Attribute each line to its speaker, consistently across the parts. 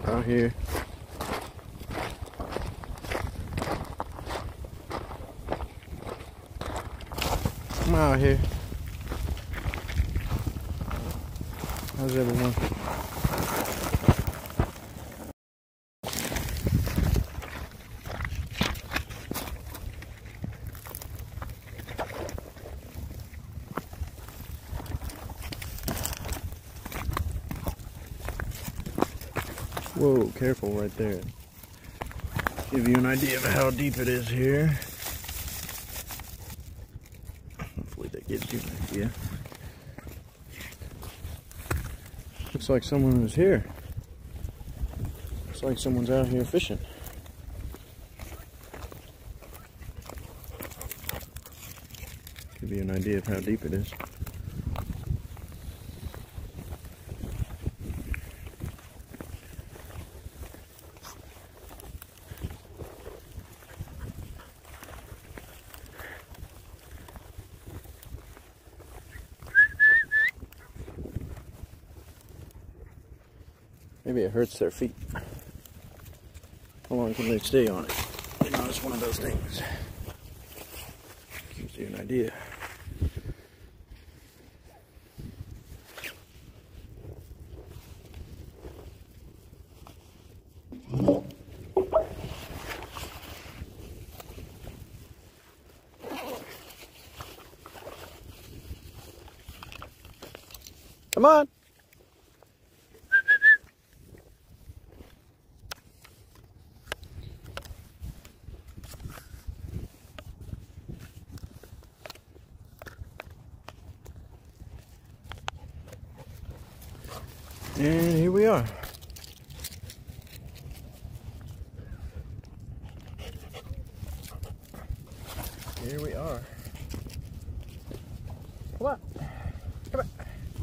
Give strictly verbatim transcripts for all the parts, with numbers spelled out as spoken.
Speaker 1: out here. I'm out here. How's everyone? Whoa, careful right there. Give you an idea of how deep it is here. Hopefully that gives you an idea. Looks like someone was here. Looks like someone's out here fishing. Give you an idea of how deep it is. Maybe it hurts their feet. How long can they stay on it? You know, it's one of those things. Gives you an idea. Come on. And here we are. Here we are. Come on. Come on.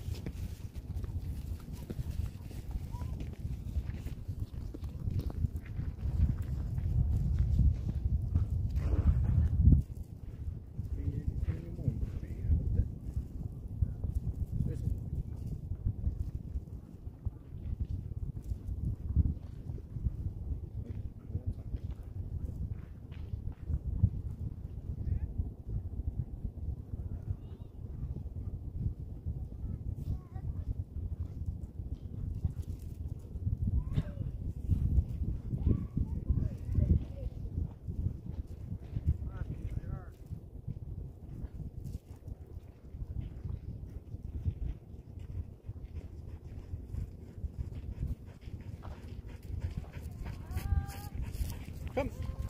Speaker 1: Come.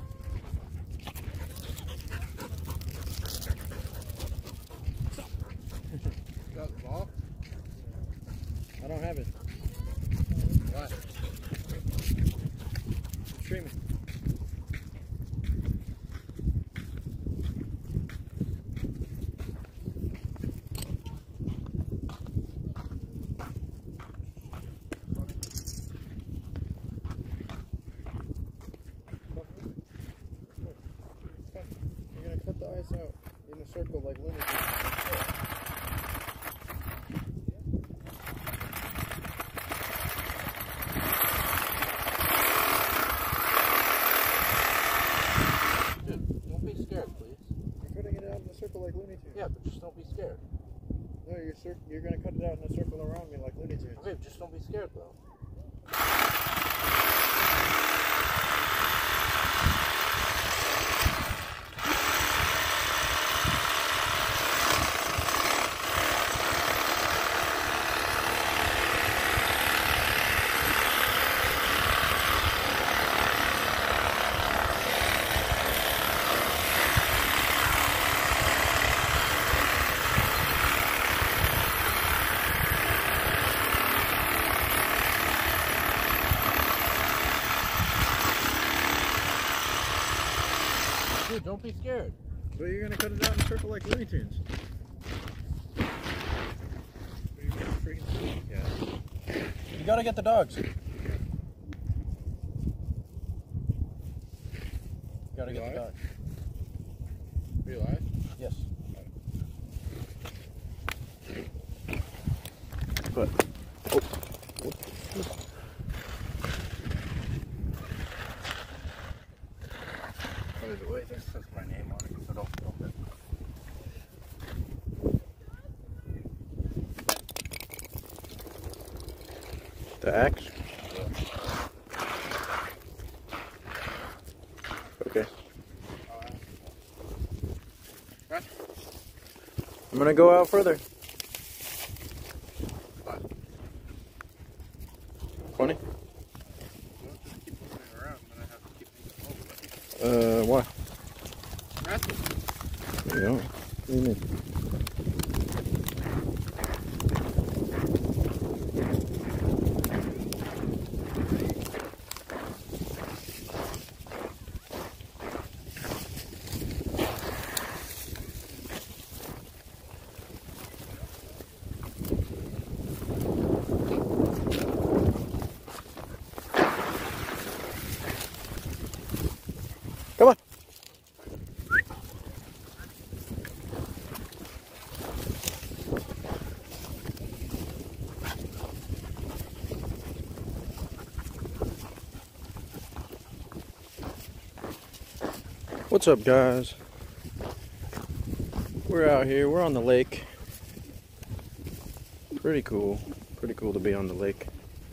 Speaker 1: Got the ball? I don't have it. Why? It's streaming. Cut the ice out in a circle like Looney Tunes. Dude, don't be scared, please. You're cutting it out in a circle like Looney Tunes. Yeah, but just don't be scared. No, you're cir you're gonna cut it out in a circle around me like Looney Tunes. Okay, just don't be scared, though. Dude, don't be scared. But you're gonna cut it out in a circle like Looney Tunes. You gotta get the dogs. You gotta get the dogs. Are you alive? Yes. But, oh, oh.
Speaker 2: The axe? Okay. I'm gonna go out further. Funny? Uh, why? You know, what do you mean? Come on. What's up, guys? We're out here. We're on the lake. Pretty cool. Pretty cool to be on the lake.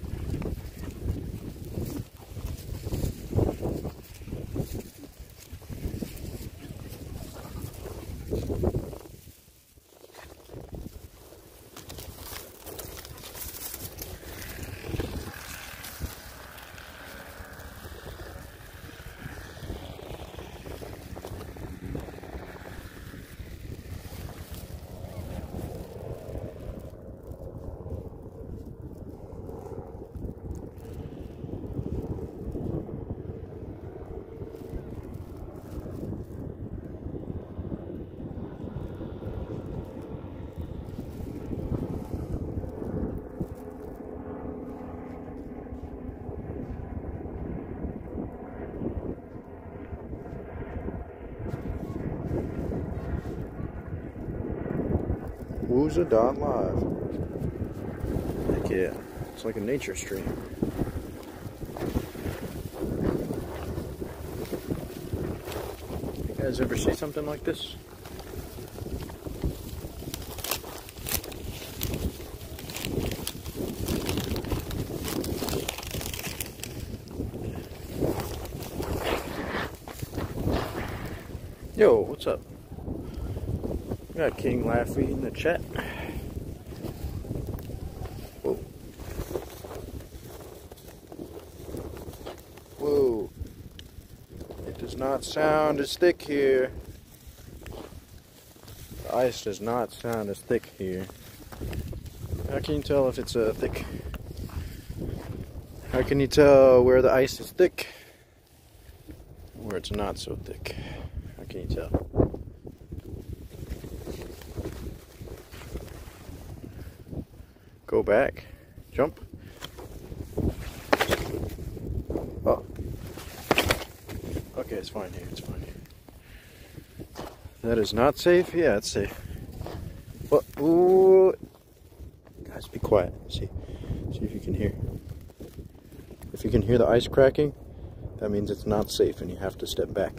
Speaker 2: Wooza dot live. Heck yeah. It's like a nature stream. You guys ever see something like this? Yo, what's up? We got King Laffy in the chat. Whoa. Whoa. It does not sound as thick here. The ice does not sound as thick here. How can you tell if it's uh, thick? How can you tell where the ice is thick? Where it's not so thick? How can you tell? Go back. Jump. Oh. Okay, it's fine here. It's fine here. That is not safe? Yeah, it's safe. What? Ooh. Guys, be quiet. See. See if you can hear. If you can hear the ice cracking, that means it's not safe and you have to step back.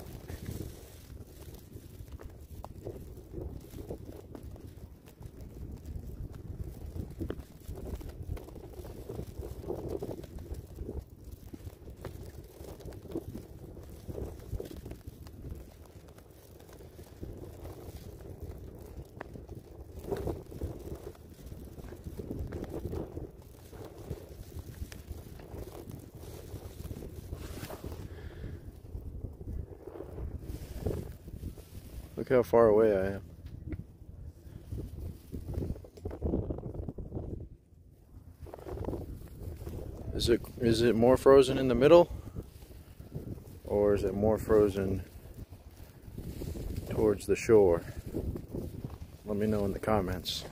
Speaker 2: Look how far away I am. Is it is it more frozen in the middle, or is it more frozen towards the shore? Let me know in the comments.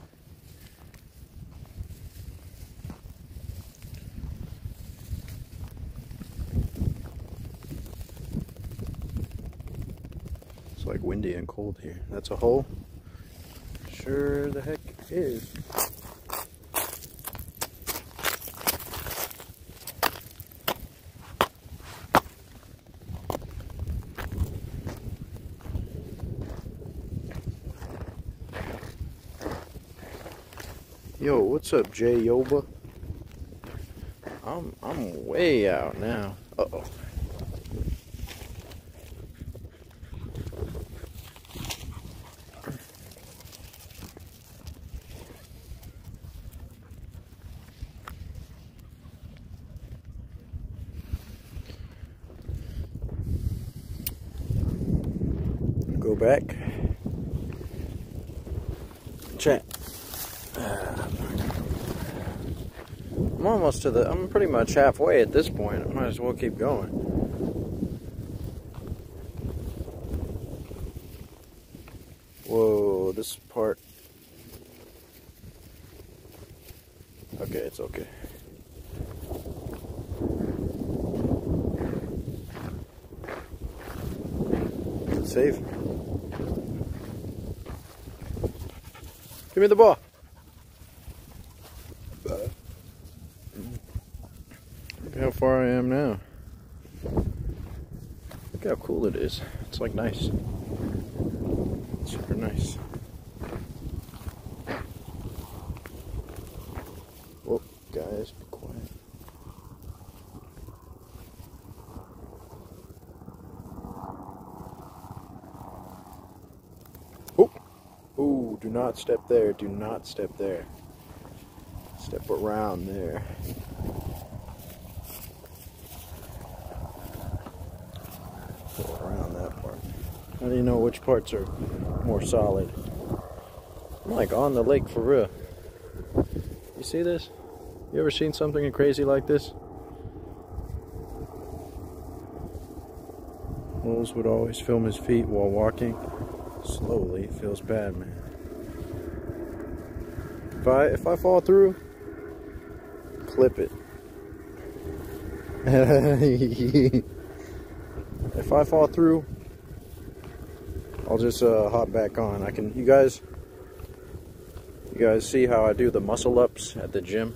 Speaker 2: It's like windy and cold here. That's a hole? Sure the heck is. Yo, what's up, Jay Yoba? I'm I'm way out now. Uh-oh. Go back. Chat. I'm almost to the, I'm pretty much halfway at this point. I might as well keep going. Whoa, this part. Okay, it's okay. Is it safe? Give me the ball. Look how far I am now. Look how cool it is. It's like nice. It's super nice. Whoa, guys, be quiet. Oh, oh, do not step there. Do not step there. Step around there. Around that part. How do you know which parts are more solid? I'm like on the lake for real. You see this? You ever seen something crazy like this? Moles would always film his feet while walking slowly. It feels bad, man. If I if I fall through, clip it. If I fall through, I'll just uh, hop back on. I can. You guys, you guys see how I do the muscle ups at the gym?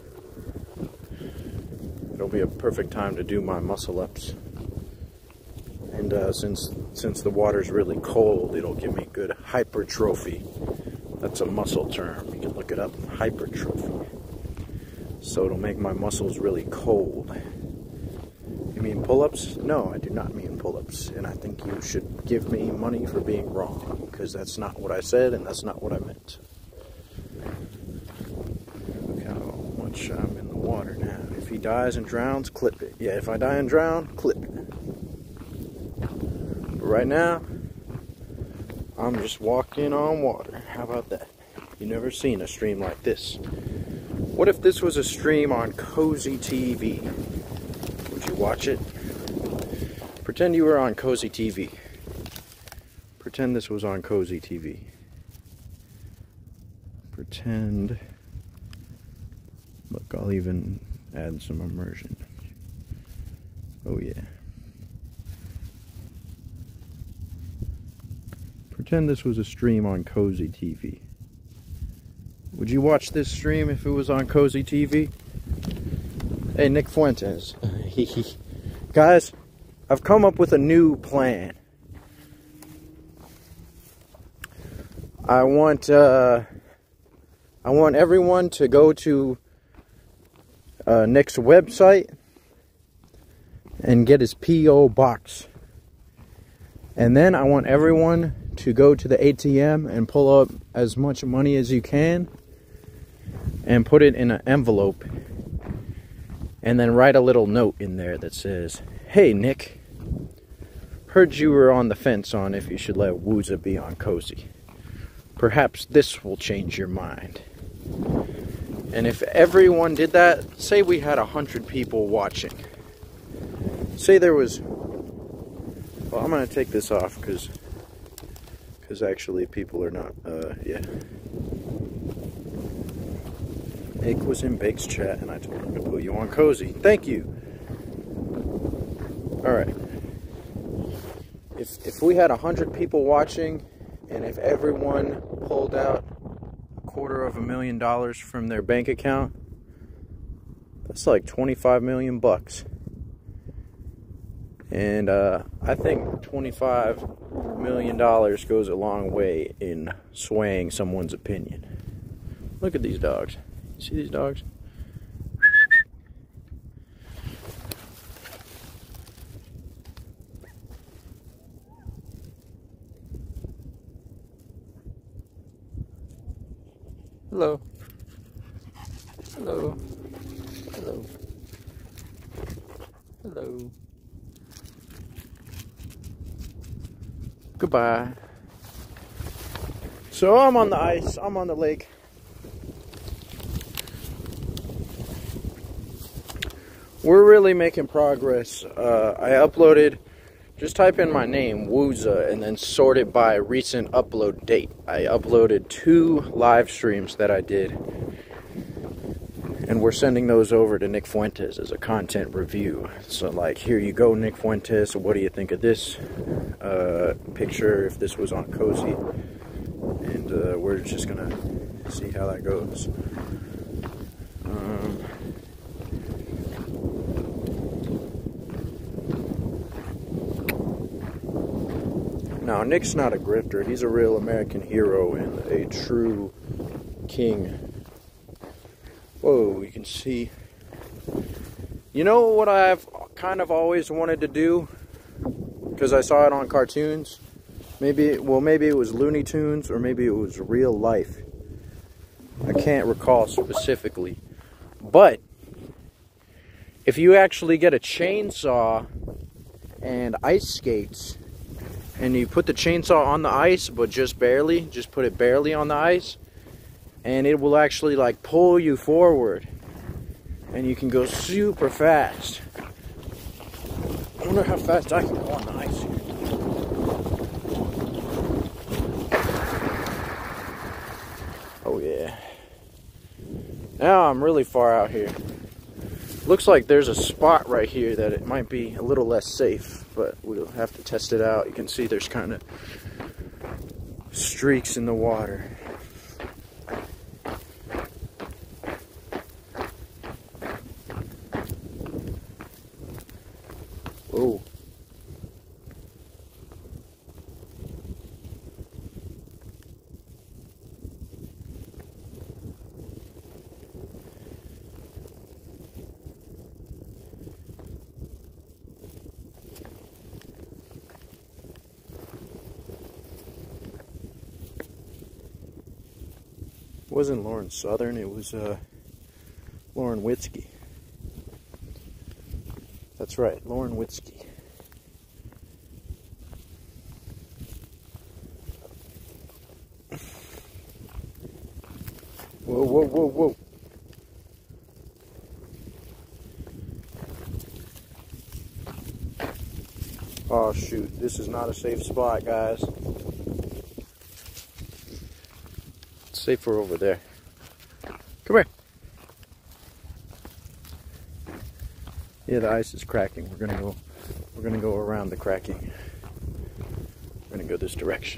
Speaker 2: It'll be a perfect time to do my muscle ups. And uh, since since the water's really cold, it'll give me good hypertrophy. That's a muscle term. You can look it up. Hypertrophy. So it'll make my muscles really cold. You mean pull-ups? No, I do not mean pull-ups. And I think you should give me money for being wrong. Because that's not what I said and that's not what I meant. Look how much I'm in the water now. If he dies and drowns, clip it. Yeah, if I die and drown, clip it. But right now, I'm just walking on water. How about that? You've never seen a stream like this. What if this was a stream on Cozy T V? Would you watch it? Pretend you were on Cozy T V. Pretend this was on Cozy T V. Pretend. Look, I'll even add some immersion. Oh yeah. Pretend this was a stream on Cozy T V. Would you watch this stream if it was on Cozy T V? Hey, Nick Fuentes. Guys, I've come up with a new plan. I want, uh, I want everyone to go to uh, Nick's website and get his P O box. And then I want everyone to go to the A T M and pull up as much money as you can and put it in an envelope. And then write a little note in there that says, "Hey Nick, heard you were on the fence on if you should let Wooza be on Cozy. Perhaps this will change your mind." And if everyone did that, say we had a hundred people watching. Say there was, well, I'm going to take this off because because actually people are not, uh, yeah. Nick was in Bake's chat and I told him to put you on Cozy. Thank you. Alright. If, if we had a hundred people watching and if everyone pulled out a quarter of a million dollars from their bank account, that's like twenty-five million bucks. And uh, I think twenty-five million dollars goes a long way in swaying someone's opinion. Look at these dogs. You see these dogs? Hello. Hello. Hello. Hello. Goodbye. So I'm on the ice. I'm on the lake. We're really making progress. Uh, I uploaded, just type in my name, Wooza, and then sort it by recent upload date. I uploaded two live streams that I did, and we're sending those over to Nick Fuentes as a content review. So like, here you go, Nick Fuentes, what do you think of this uh, picture, if this was on Cozy? And uh, we're just gonna see how that goes. Um, Now, Nick's not a grifter. He's a real American hero and a true king. Whoa, you can see. You know what I've kind of always wanted to do? Because I saw it on cartoons. Maybe, well, maybe it was Looney Tunes or maybe it was real life. I can't recall specifically. But if you actually get a chainsaw and ice skates, and you put the chainsaw on the ice, but just barely, just put it barely on the ice, and it will actually like pull you forward, and you can go super fast. I wonder how fast I can go on the ice here. Oh yeah. Now I'm really far out here. Looks like there's a spot right here that it might be a little less safe, but we'll have to test it out. You can see there's kind of streaks in the water. Whoa. It wasn't Lauren Southern, it was uh, Lauren Witzke. That's right, Lauren Witzke. Whoa, whoa, whoa, whoa. Oh shoot, this is not a safe spot, guys. Safer over there. Come here. Yeah, the ice is cracking. We're gonna go. We're gonna go around the cracking. We're gonna go this direction.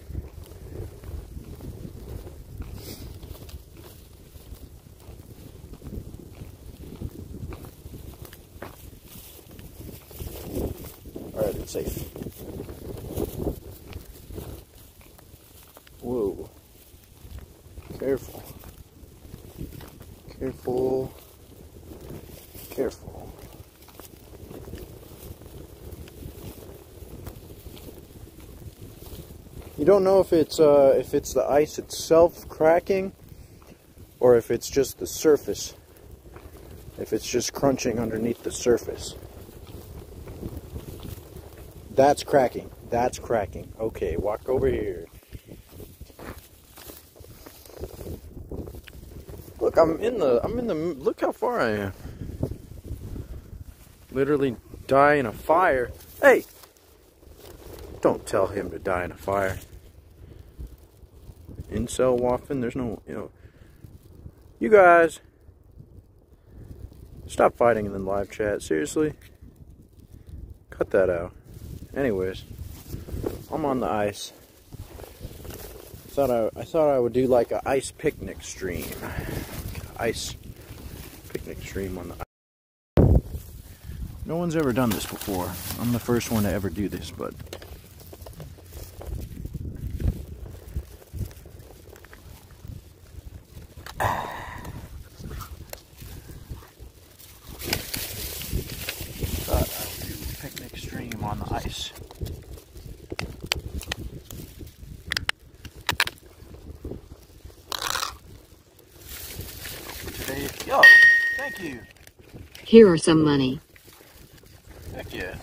Speaker 2: All right, it's safe. Whoa. Careful. Careful. Careful. You don't know if it's uh, if it's the ice itself cracking or if it's just the surface. If it's just crunching underneath the surface. That's cracking. That's cracking. Okay, walk over here. Look, I'm in the, I'm in the, look how far I am. Literally die in a fire. Hey! Don't tell him to die in a fire. Incel Waffen, there's no, you know. You guys, stop fighting in the live chat, seriously. Cut that out. Anyways, I'm on the ice. Thought I, I thought I would do like an ice picnic stream. Ice picnic stream on the ice. No one's ever done this before. I'm the first one to ever do this, but thought I'd do a picnic stream on the ice. Thank you.
Speaker 3: Here are some money.
Speaker 2: Heck yeah.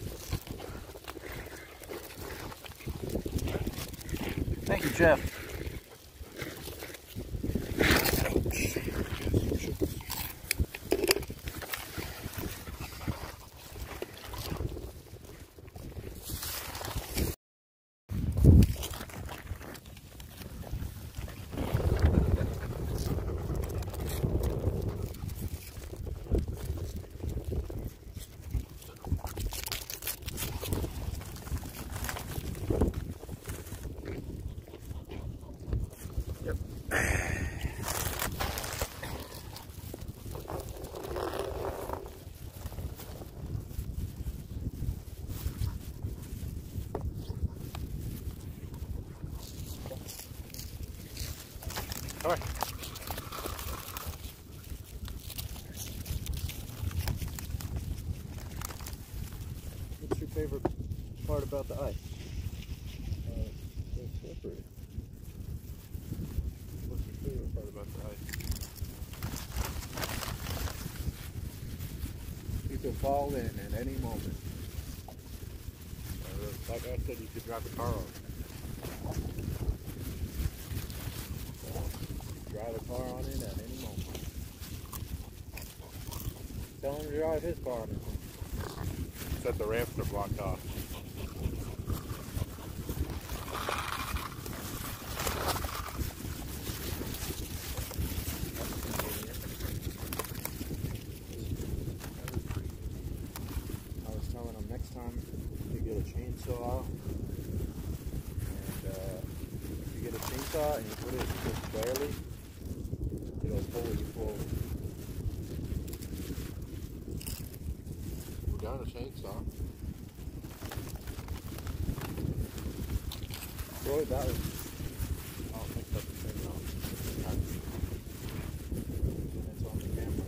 Speaker 2: Thank you, Jeff. All right. What's your favorite part about the ice?
Speaker 1: Uh, it's slippery. What's your favorite part about the ice? You could fall in at any moment. Uh, like I said, you could drive a car on it. Drive a car on it at any moment. Tell him to drive his car on it. Except the ramps are blocked off. I was telling him next time you get a chainsaw, and uh, if you get a chainsaw and you put it just barely, it'll pull you forward. We got a chainsaw. Boy, that was. I don't think that's the same now. It's on the camera.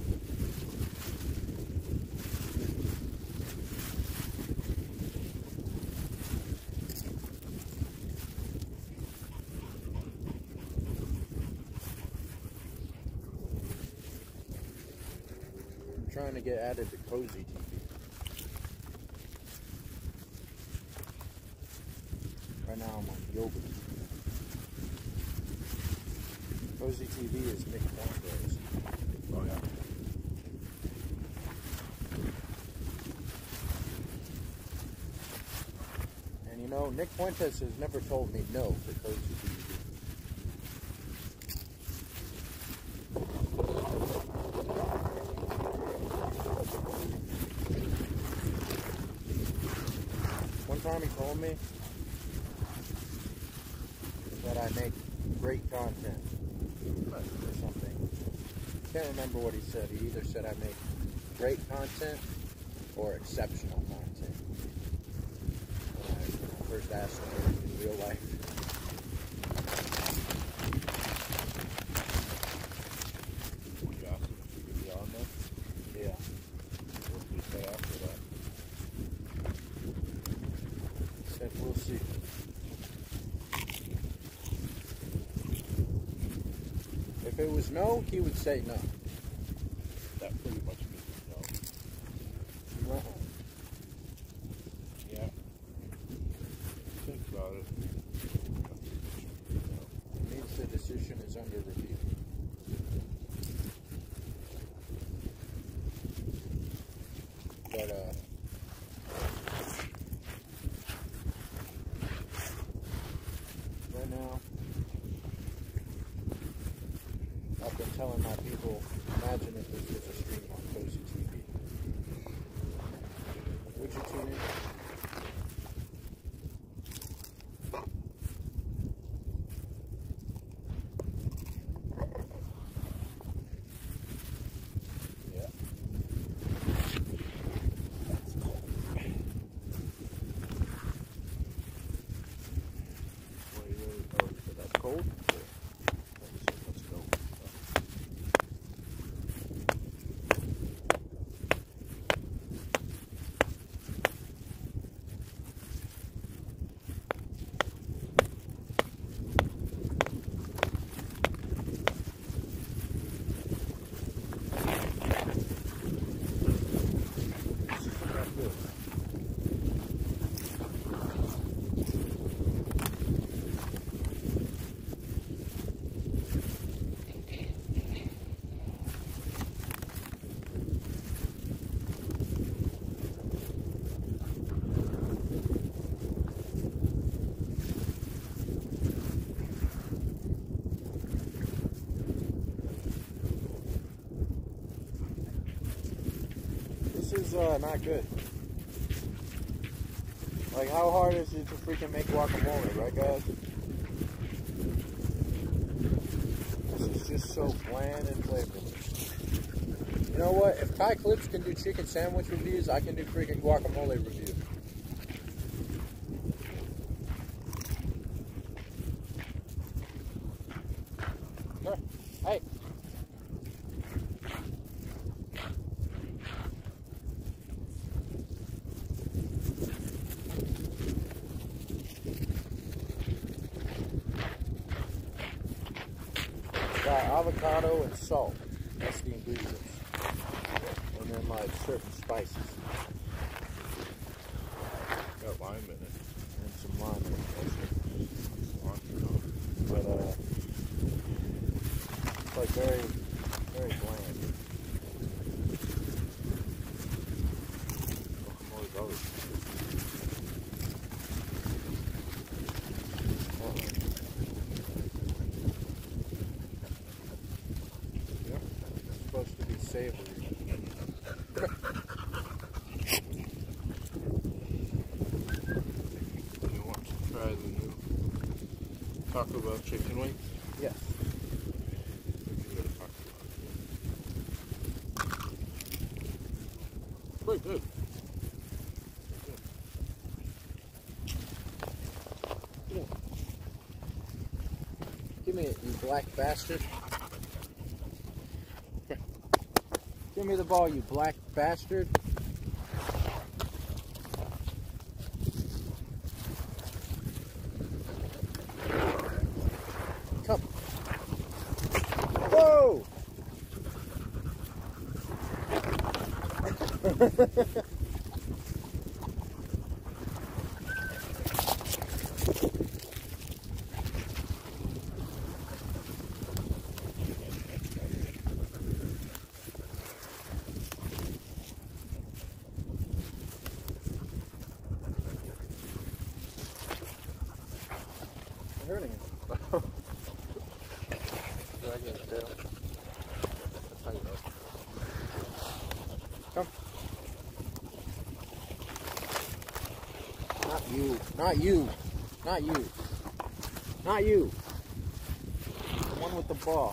Speaker 1: I'm trying to get added to Cozy T V. Right now I'm on yoga. Cozy T V is Nick Pointez. Oh yeah. And you know, Nick Pointez has never told me no for Cozy T V. One time he told me that I make great content or something. Can't remember what he said. He either said I make great content or exceptional content. When I, when I first asked him in real life. You asked him if he could be on there? Yeah. What did he say after that? He said, we'll see. If it was no, he would say no. That pretty much means no. Uh-uh. Yeah. Think about it. It means the decision is under review. But, uh, right now, I've been telling my people, imagine if this was a stream on Cozy T V. Would you tune in? Yeah. What do you really, oh, you said that's cold? Let's go. this is uh, not good. Like, how hard is it to freaking make guacamole, right, guys? This is just so bland and flavorless. You know what? If Kai Clips can do chicken sandwich reviews, I can do freaking guacamole reviews. Hey. Got avocado and salt. That's the ingredients. And then like certain spices.
Speaker 4: Got lime in it.
Speaker 1: And some lime in it. But uh it's like very very bland.
Speaker 4: Guacamole's always
Speaker 1: Supposed to be savory.
Speaker 4: You want to try the new Taco Bell chicken wings?
Speaker 1: Yes.
Speaker 4: We can go to Taco Bell. Quite good.
Speaker 1: Give me it, you black bastard. Give me the ball, you black bastard. Come. Whoa! Hurting him.
Speaker 4: Dragging it down. That's how you know.
Speaker 1: Come. Not you. Not you. Not you. Not you. The one with the ball.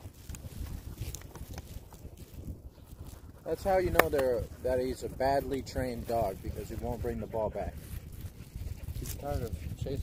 Speaker 1: That's how you know they're that he's a badly trained dog, because he won't bring the ball back.
Speaker 4: He's tired of chasing.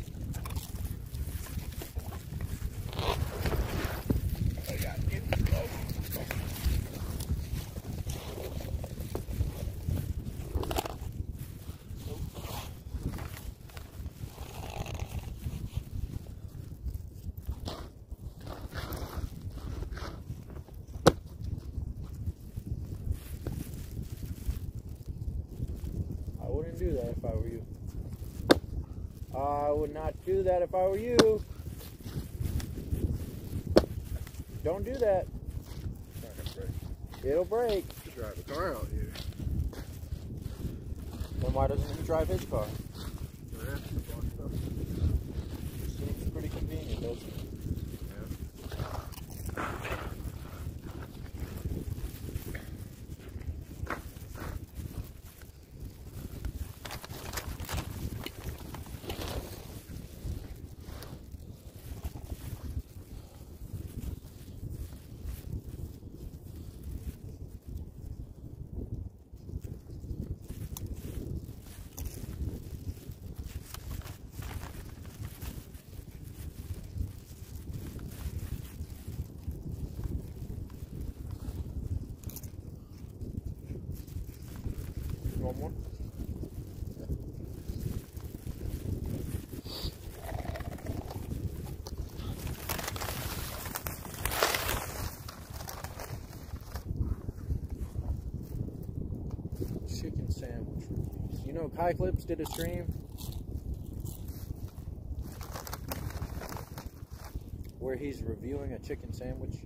Speaker 1: I wouldn't do that if I were you. I would not do that if I were you. Don't do that.
Speaker 4: It's not gonna break.
Speaker 1: It'll break.
Speaker 4: You drive a car out here.
Speaker 1: Then why doesn't he drive his car?
Speaker 4: The rest is blocked up.
Speaker 1: Seems pretty convenient, doesn't it? One more. Chicken sandwich reviews. You know, Kai Clips did a stream where he's reviewing a chicken sandwich.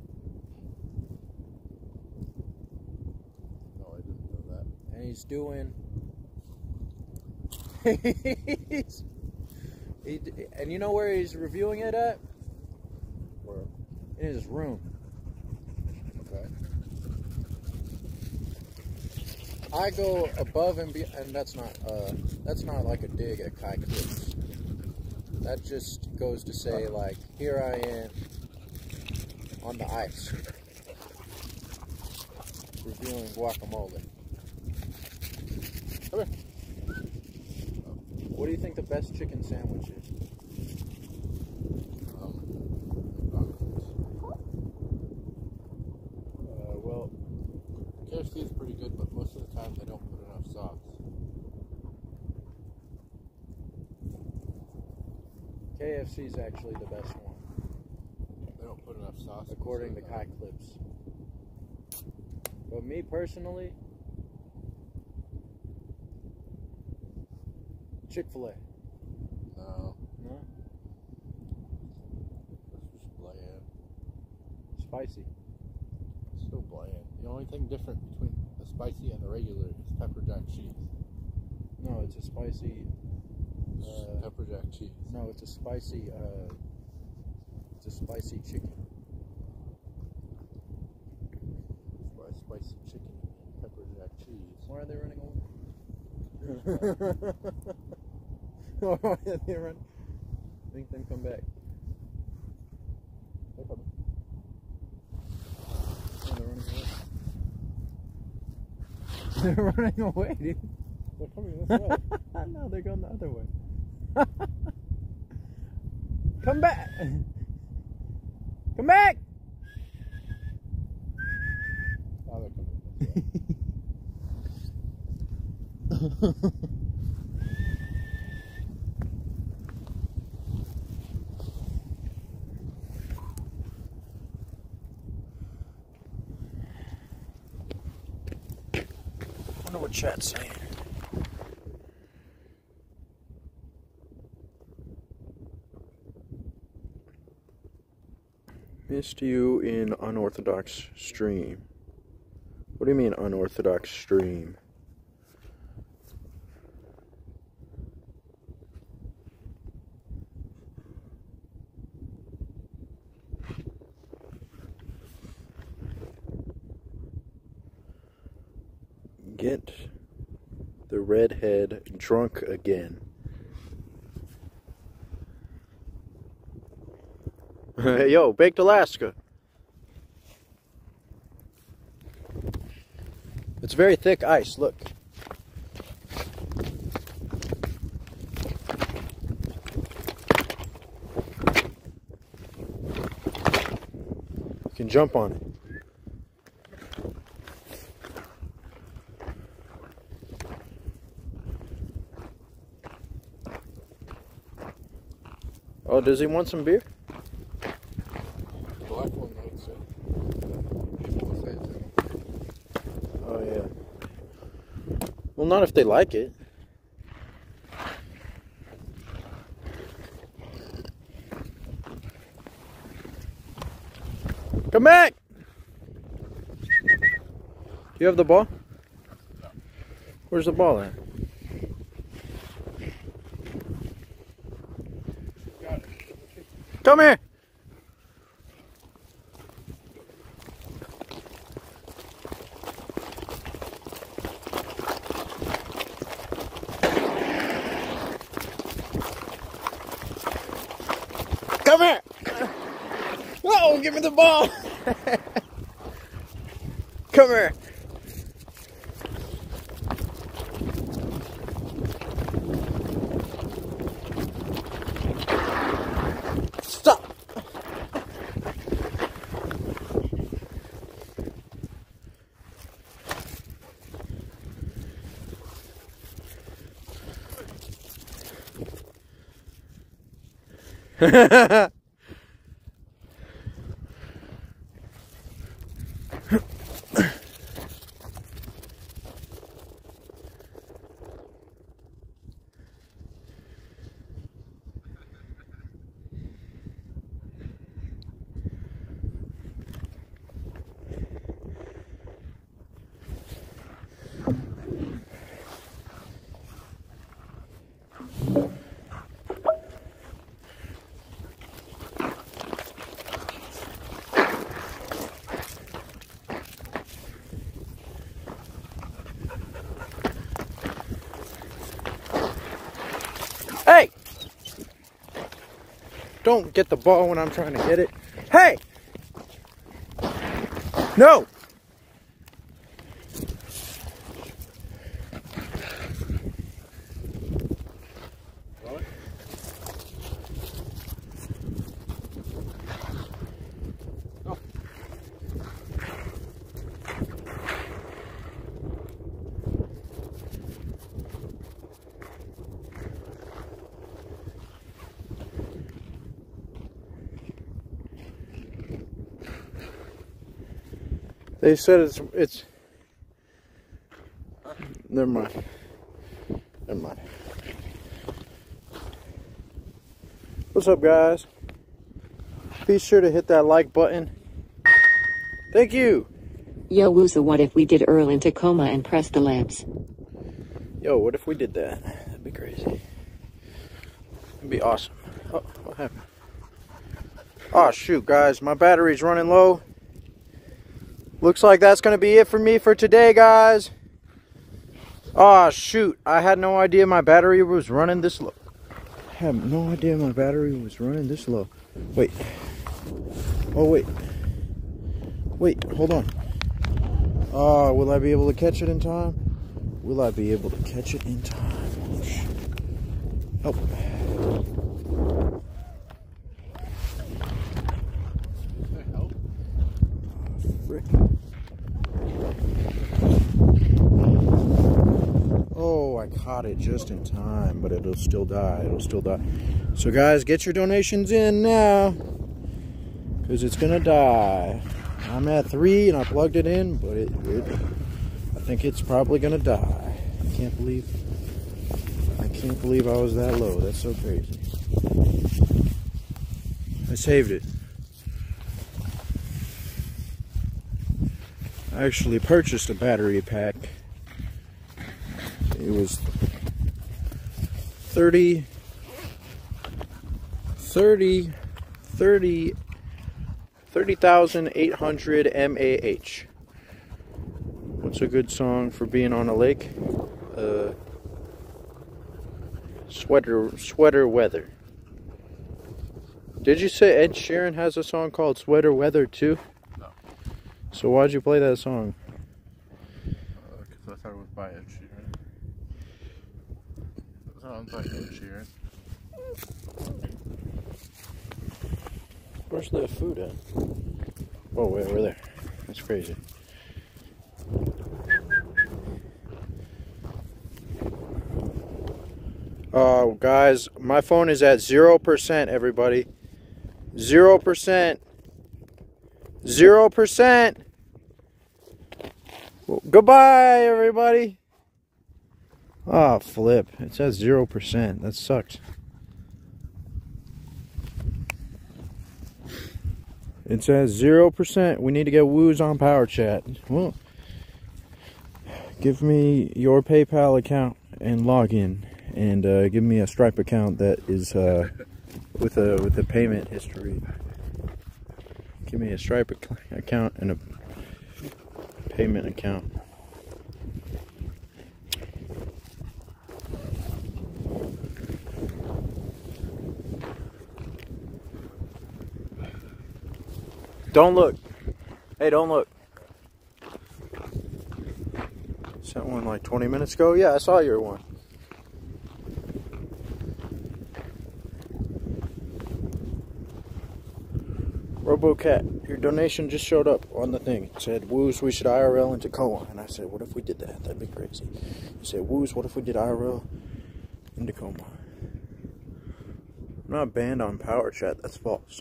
Speaker 1: He's doing he's, he, and you know where he's reviewing it at?
Speaker 4: Where?
Speaker 1: In his room.
Speaker 4: Okay.
Speaker 1: I go above and be, and that's not uh, that's not like a dig at Kai Clips. That just goes to say, like, here I am on the ice, reviewing guacamole. Come here. What do you think the best chicken sandwich is?
Speaker 4: Um,
Speaker 1: Uh, well,
Speaker 4: K F C is pretty good, but most of the time they don't put enough sauce.
Speaker 1: K F C is actually the best one,
Speaker 4: They don't put enough sauce.
Speaker 1: according to Kai Clips. But me personally, Chick-fil-A.
Speaker 4: No,
Speaker 1: No?
Speaker 4: it's just bland.
Speaker 1: Spicy.
Speaker 4: It's so bland. The only thing different between the spicy and the regular is pepper jack cheese.
Speaker 1: No, it's a spicy. Uh,
Speaker 4: pepper jack cheese.
Speaker 1: no, it's a spicy. Uh, it's a spicy chicken.
Speaker 4: Slice spicy chicken and pepper jack cheese.
Speaker 1: Why are they running away? Why are they running? Make them come back. They're coming. Oh, they're running away. They're running away, dude.
Speaker 4: They're coming this way.
Speaker 1: No, they're going the other way. Come back! Come back!
Speaker 4: Now they're coming this way.
Speaker 2: I wonder what chat's saying. Missed you in unorthodox stream. What do you mean unorthodox stream? Get the redhead drunk again. Yo, Baked Alaska. It's very thick ice, look. You can jump on it. Oh, does he want some beer?
Speaker 4: The black one likes it. People will say it too.
Speaker 2: Oh, yeah. Well, not if they like it. Come back! Do you have the ball?
Speaker 4: No.
Speaker 2: Where's the ball at?
Speaker 4: Got it.
Speaker 2: Come here! Come here! Oh, give me the ball! Come here! Stop! Hey! Don't get the ball when I'm trying to get it. Hey! No! They said it's, it's, never mind, never mind. What's up, guys? Be sure to hit that like button. Thank you.
Speaker 3: Yo, woo, so what if we did Earl in Tacoma and press the labs?
Speaker 2: Yo, what if we did that? That'd be crazy. It'd be awesome. Oh, what happened? Oh, shoot, guys, my battery's running low. Looks like that's going to be it for me for today, guys. Oh, shoot. I had no idea my battery was running this low. I had no idea my battery was running this low. Wait. Oh, wait. Wait, hold on. Oh, will I be able to catch it in time? Will I be able to catch it in time? Oh. Frick. Oh, I caught it just in time, but it'll still die. It'll still die. So, guys, get your donations in now, because it's gonna die. I'm at three, and I plugged it in, but it, it I think it's probably gonna die. I can't believe. I can't believe I was that low. That's so crazy. I saved it. I actually purchased a battery pack. It was thirty, thirty, thirty, thirty thousand eight hundred M A H. What's a good song for being on a lake? Uh, sweater, sweater weather. Did you say Ed Sheeran has a song called Sweater Weather too?
Speaker 4: No.
Speaker 2: So why'd you play that song?
Speaker 4: Because uh, I thought it was by Ed Sheeran. It sounds like Ed Sheeran.
Speaker 2: Where's the food at? Oh, wait, we're there. That's crazy. Uh, guys, my phone is at zero percent, everybody. Zero percent. Zero percent. Well, goodbye, everybody. Oh, flip. It says zero percent. That sucks. It says zero percent. We need to get Woos on Power Chat. Well, give me your PayPal account and log in. And uh, give me a Stripe account that is uh, with a with a payment history. Give me a Stripe ac account and a payment account. Don't look. Hey, don't look. Sent one like twenty minutes ago. Yeah, I saw your one. RoboCat, your donation just showed up on the thing. It said, Woos, we should I R L in Tacoma. And I said, what if we did that? That'd be crazy. You said, Woos, what if we did I R L in Tacoma? I'm not banned on Power Chat. That's false.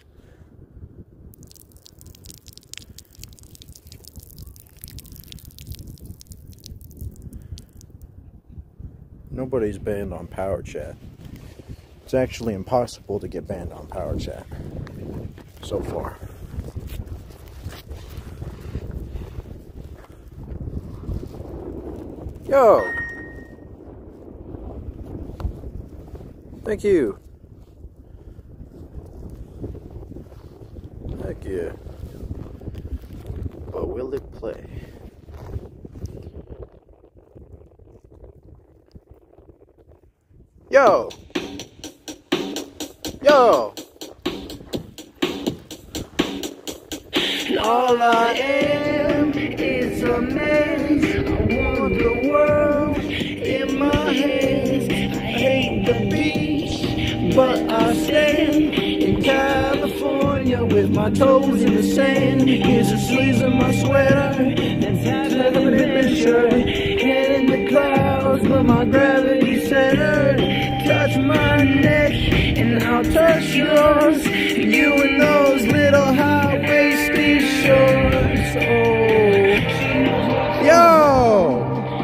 Speaker 2: Nobody's banned on Power Chat. It's actually impossible to get banned on Power Chat. So far. Yo! Thank you. Heck yeah. But will it play? Yo! Yo!
Speaker 5: All I am is a man. I want the world in my hands. I hate the beach, but I stand in California with my toes in the sand. Here's the sleeves of my sweater, that's half of a ribbon shirt. Head in the clouds, but my gravity's centered. Touch my neck, and I'll touch yours. You and those little high-waisted shorts. Oh,
Speaker 2: Yo!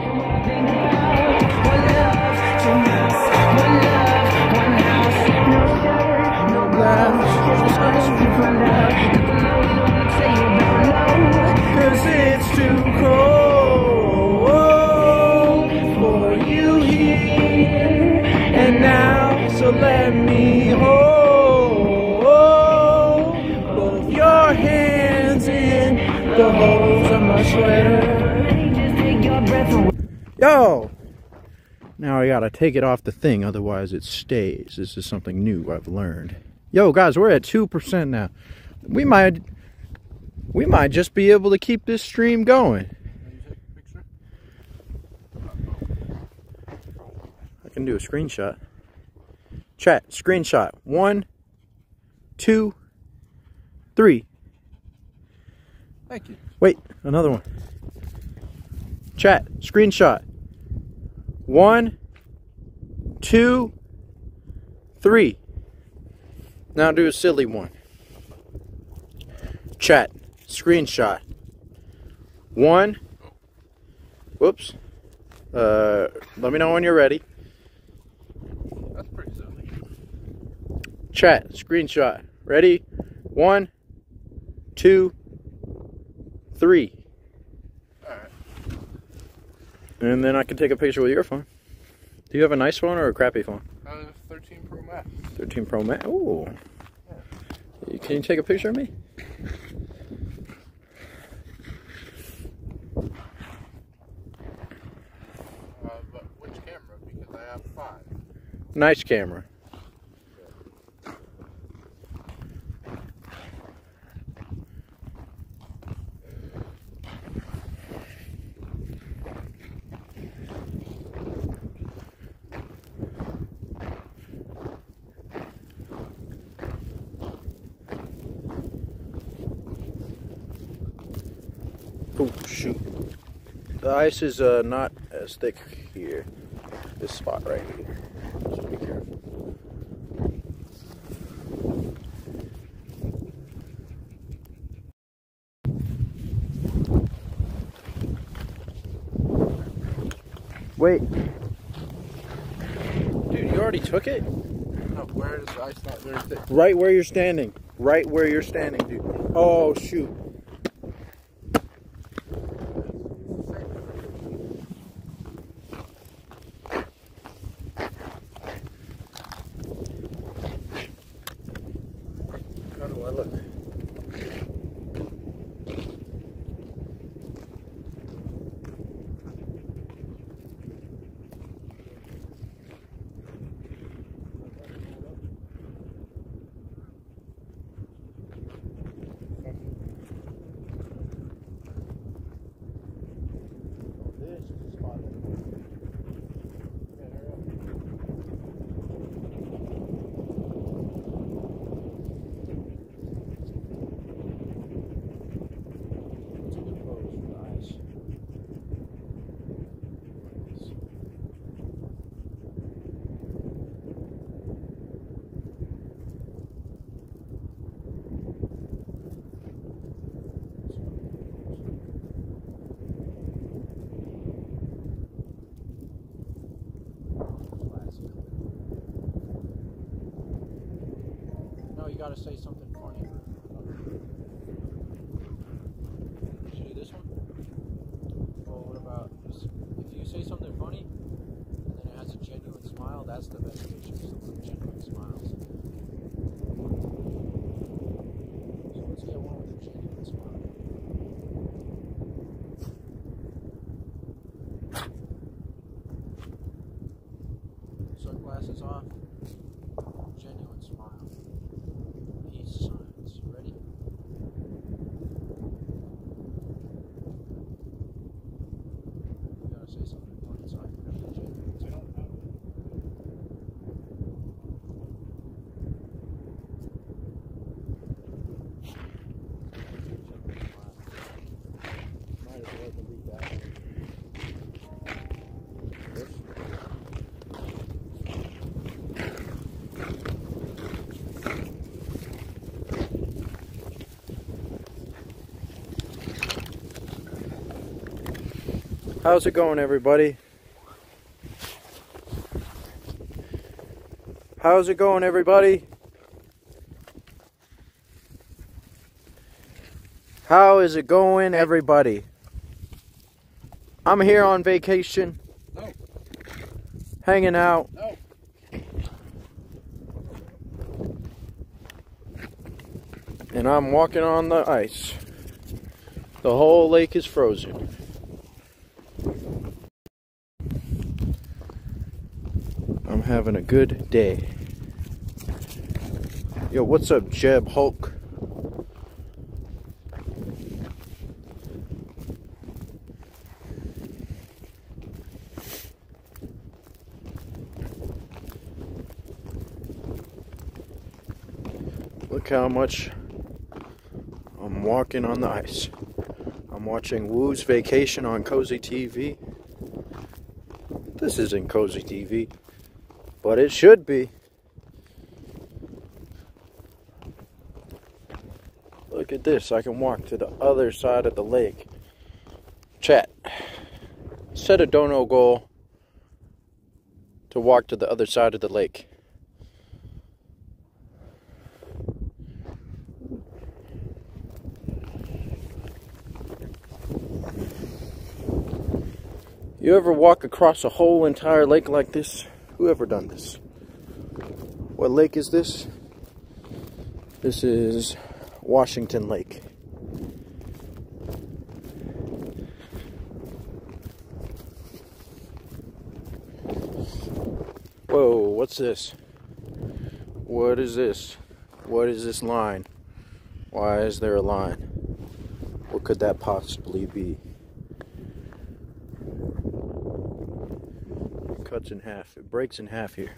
Speaker 5: cause it's too cold for you here and now, so let me hold both your hands in the holes of my sweater. Just take your breath away.
Speaker 2: Yo! Now I gotta take it off the thing, otherwise it stays. This is something new I've learned. Yo, guys, we're at two percent now. We might... We might just be able to keep this stream going. I can do a screenshot. Chat, screenshot. One, two, three.
Speaker 4: Thank you.
Speaker 2: Wait, another one. Chat, screenshot. One, two, three. Now do a silly one. Chat, screenshot. One. Whoops. Uh, let me know when you're ready.
Speaker 4: That's pretty silly.
Speaker 2: Chat, screenshot. Ready? One, two, three.
Speaker 4: Alright.
Speaker 2: And then I can take a picture with your phone. Do you have a nice phone or a crappy phone?
Speaker 4: Uh, thirteen Pro Max.
Speaker 2: thirteen Pro Max. Ooh. Can you take a picture of me?
Speaker 4: Uh, but which camera? Because I have five.
Speaker 2: Nice camera. Oh shoot. The ice is uh, not as thick here. This spot right here. So be careful. Wait. Dude, you already took it?
Speaker 4: No, where is the ice not very thick?
Speaker 2: Right where you're standing. Right where you're standing, dude. Oh shoot. How do I look? This is the spot. No, you gotta say something funny. Should you do this one? Well, what about this? If you say something funny and then it has a genuine smile, that's the best picture. Some genuine smiles. So let's get one with a genuine smile. Sunglasses off. Genuine smile. to say something important, so I forgot to check things. I don't know.
Speaker 1: Might as well delete that. This.
Speaker 2: How's it going, everybody? How's it going, everybody? How is it going, everybody? I'm here on vacation.
Speaker 1: No.
Speaker 2: Hanging out.
Speaker 1: No.
Speaker 2: And I'm walking on the ice. The whole lake is frozen. I'm having a good day. Yo, what's up, Jeb Hulk? Look how much I'm walking on the ice. I'm watching Woo's Vacation on Cozy T V. This isn't Cozy T V, but it should be. Look at this. I can walk to the other side of the lake. Chat. Set a dono goal to walk to the other side of the lake. You ever walk across a whole entire lake like this? Who ever done this? What lake is this? This is Washington Lake. Whoa, what's this? What is this? What is this line? Why is there a line? What could that possibly be? It cuts in half. It breaks in half here.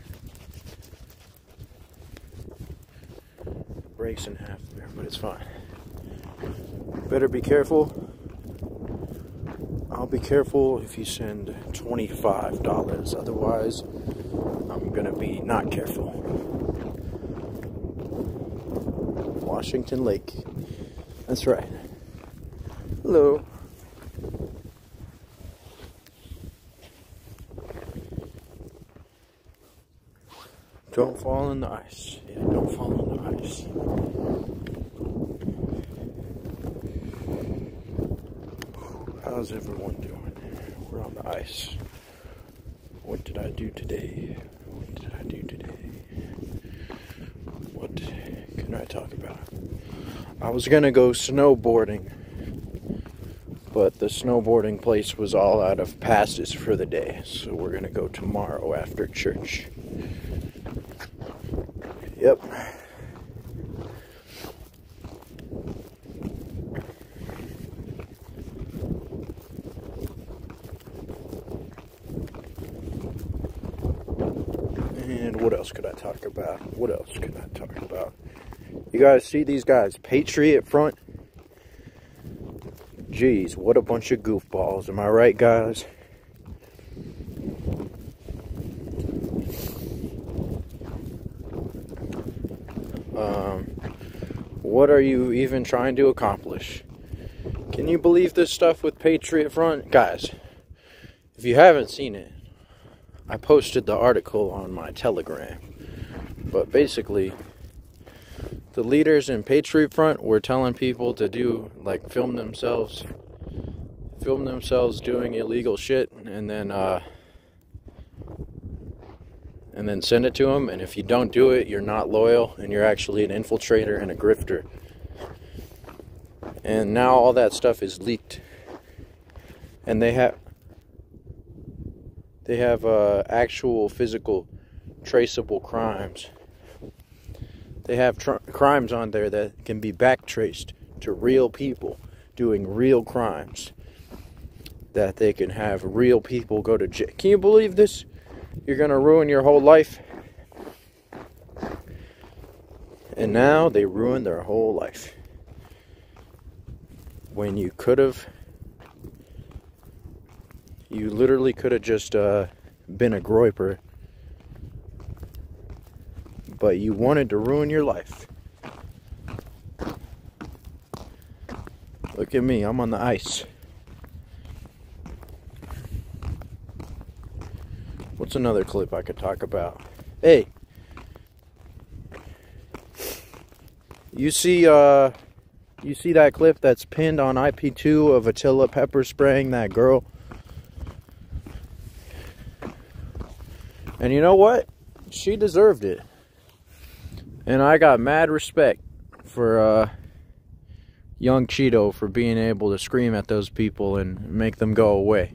Speaker 2: It breaks in half there, but it's fine. Better be careful. I'll be careful if you send twenty-five dollars. Otherwise, I'm gonna be not careful. Washington Lake. That's right. Hello. Don't fall in the ice. Yeah, don't fall in the ice. How's everyone doing? We're on the ice. What did I do today? What did I do today? What can I talk about? I was gonna go snowboarding, but the snowboarding place was all out of passes for the day, so we're gonna go tomorrow after church. Yep. And what else could I talk about? What else could I talk about? You guys see these guys? Patriot Front? Jeez, what a bunch of goofballs. Am I right, guys? Um, what are you even trying to accomplish? Can you believe this stuff with Patriot Front? Guys, if you haven't seen it, I posted the article on my Telegram. But basically, the leaders in Patriot Front were telling people to do, like, film themselves, film themselves doing illegal shit, and then, uh, and then send it to them. And if you don't do it, you're not loyal, and you're actually an infiltrator and a grifter. And now all that stuff is leaked, and they have, they have uh, actual physical, traceable crimes. They have tr crimes on there that can be backtraced to real people doing real crimes. that they can have real people go to jail. Can you believe this? You're going to ruin your whole life. And now they ruined their whole life. When you could have, you literally could have just uh, been a groyper. But you wanted to ruin your life. Look at me, I'm on the ice. What's another clip I could talk about? Hey, you see, uh, you see that clip that's pinned on I P two of Attila pepper spraying that girl? And you know what? She deserved it. And I got mad respect for uh, young Cheeto for being able to scream at those people and make them go away.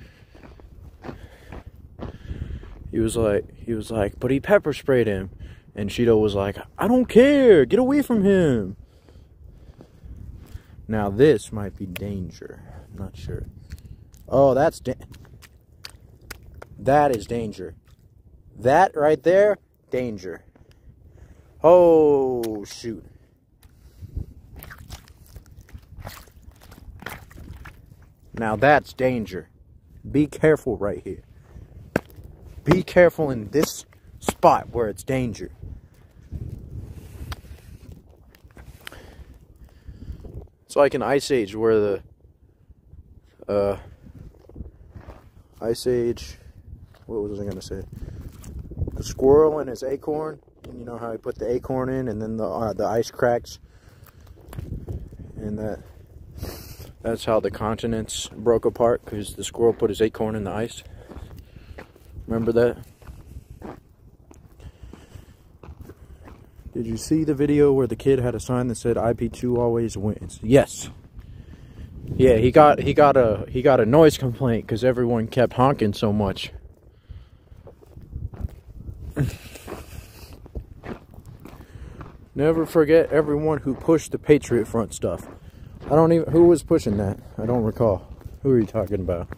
Speaker 2: He was like, he was like, but he pepper sprayed him. And Cheeto was like, I don't care. Get away from him. Now this might be danger. I'm not sure. Oh, that's da- that is danger. That right there, danger. Oh, shoot. Now that's danger. Be careful right here. Be careful in this spot where it's danger. It's like an Ice Age where the uh, Ice Age, what was I going to say? The squirrel and his acorn. And you know how he put the acorn in and then the uh, the ice cracks. And that that's how the continents broke apart, because the squirrel put his acorn in the ice. Remember that? Did you see the video where the kid had a sign that said I P two always wins? Yes. Yeah, he got he got a he got a noise complaint because everyone kept honking so much. Never forget everyone who pushed the Patriot Front stuff. I don't even who was pushing that. I don't recall. Who are you talking about?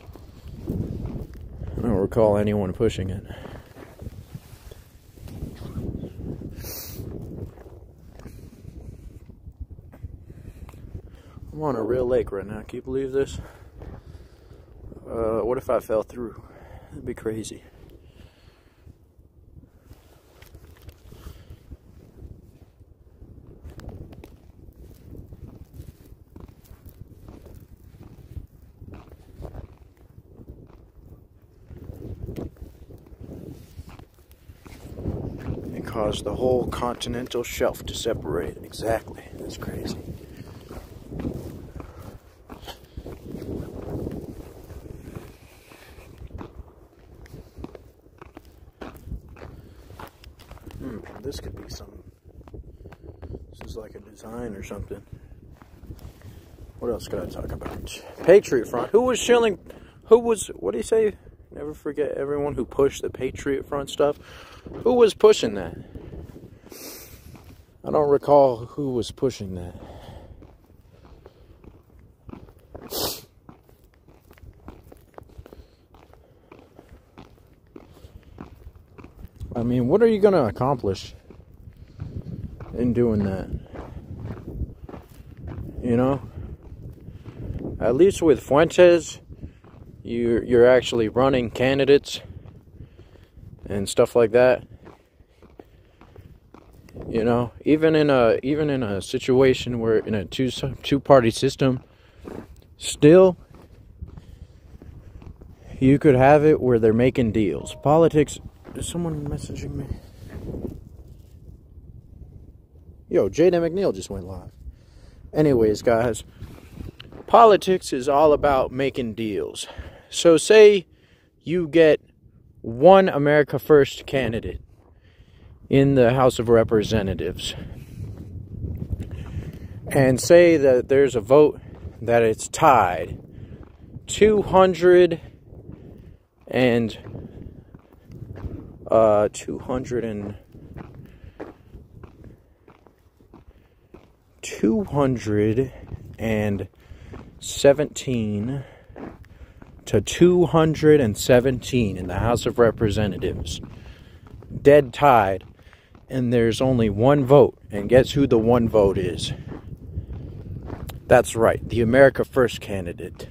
Speaker 2: I don't recall anyone pushing it. I'm on a real lake right now. Can you believe this? Uh, what if I fell through? That'd be crazy. It caused the whole continental shelf to separate. Exactly. That's crazy. Hmm, this could be some. This is like a design or something. What else could I talk about? Patriot Front. Who was shilling? Who was? What do you say? Never forget everyone who pushed the Patriot Front stuff. Who was pushing that? I don't recall who was pushing that. I mean, what are you going to accomplish in doing that? You know? At least with Fuentes, you're, you're actually running candidates and stuff like that. You know, even in a even in a situation where in a two two party system, still you could have it where they're making deals. Politics. Is someone messaging me? Yo, Jaden McNeil just went live. Anyways, guys, politics is all about making deals. So say you get one America First candidate in the House of Representatives, and say that there's a vote that it's tied two hundred and uh two hundred and two hundred and seventeen to two hundred seventeen in the House of Representatives. Dead tied. And there's only one vote. And guess who the one vote is? That's right, the America First candidate.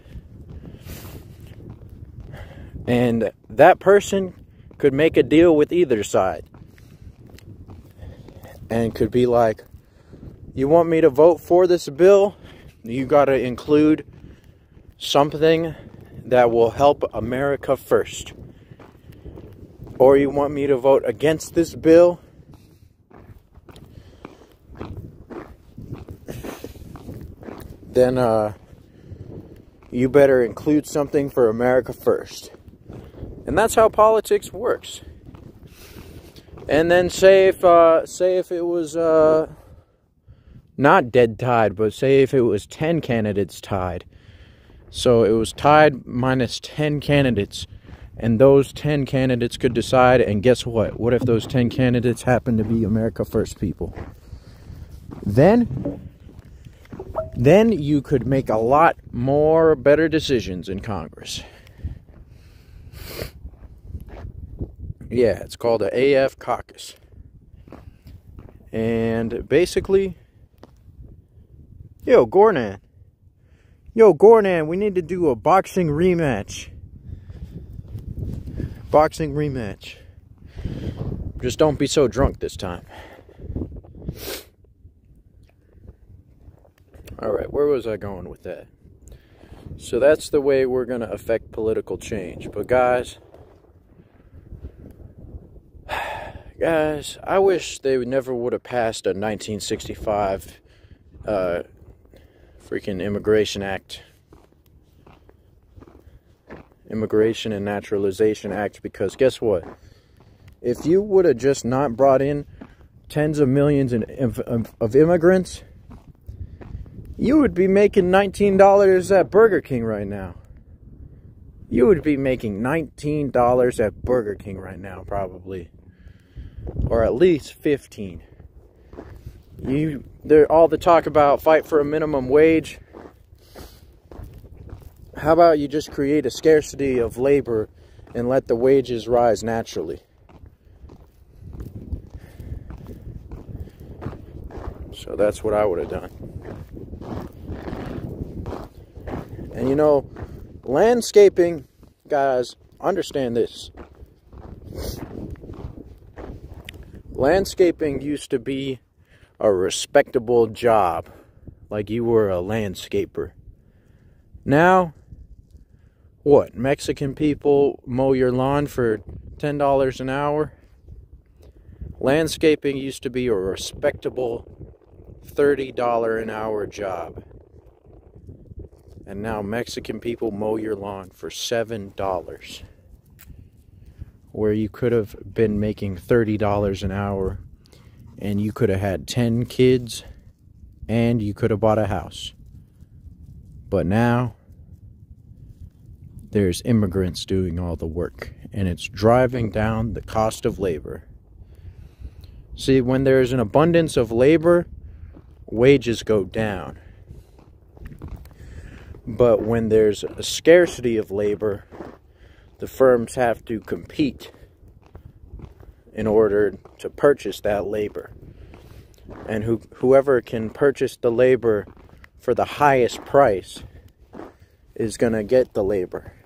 Speaker 2: And that person could make a deal with either side. And could be like, you want me to vote for this bill? You got to include something that will help America first. Or you want me to vote against this bill? Then uh, you better include something for America first. And that's how politics works. And then say if uh, say if it was uh, not dead tied, but say if it was ten candidates tied. So it was tied minus ten candidates. And those ten candidates could decide. And guess what? What if those ten candidates happen to be America First people? Then... Then you could make a lot more better decisions in Congress. Yeah, it's called the A F caucus. And basically, yo, Gornan. Yo, Gornan, we need to do a boxing rematch. Boxing rematch. Just don't be so drunk this time. Alright, where was I going with that? So that's the way we're going to affect political change. But guys, guys, I wish they never would have passed a nineteen sixty-five uh, freaking Immigration Act. Immigration and Naturalization Act, because guess what? If you would have just not brought in tens of millions in, of, of immigrants, you would be making nineteen dollars at Burger King right now. You would be making nineteen dollars at Burger King right now, probably. Or at least fifteen. You, there, all the talk about fight for a minimum wage. How about you just create a scarcity of labor and let the wages rise naturally? So that's what I would have done. And you know, landscaping, guys, understand this. Landscaping used to be a respectable job, like you were a landscaper. Now, what? Mexican people mow your lawn for ten dollars an hour? Landscaping used to be a respectable thirty dollars an hour job. And now Mexican people mow your lawn for seven dollars. Where you could have been making thirty dollars an hour. And you could have had ten kids. And you could have bought a house. But now, there's immigrants doing all the work. And it's driving down the cost of labor. See, when there's an abundance of labor, wages go down. But when there's a scarcity of labor, the firms have to compete in order to purchase that labor. And who, whoever can purchase the labor for the highest price is going to get the labor.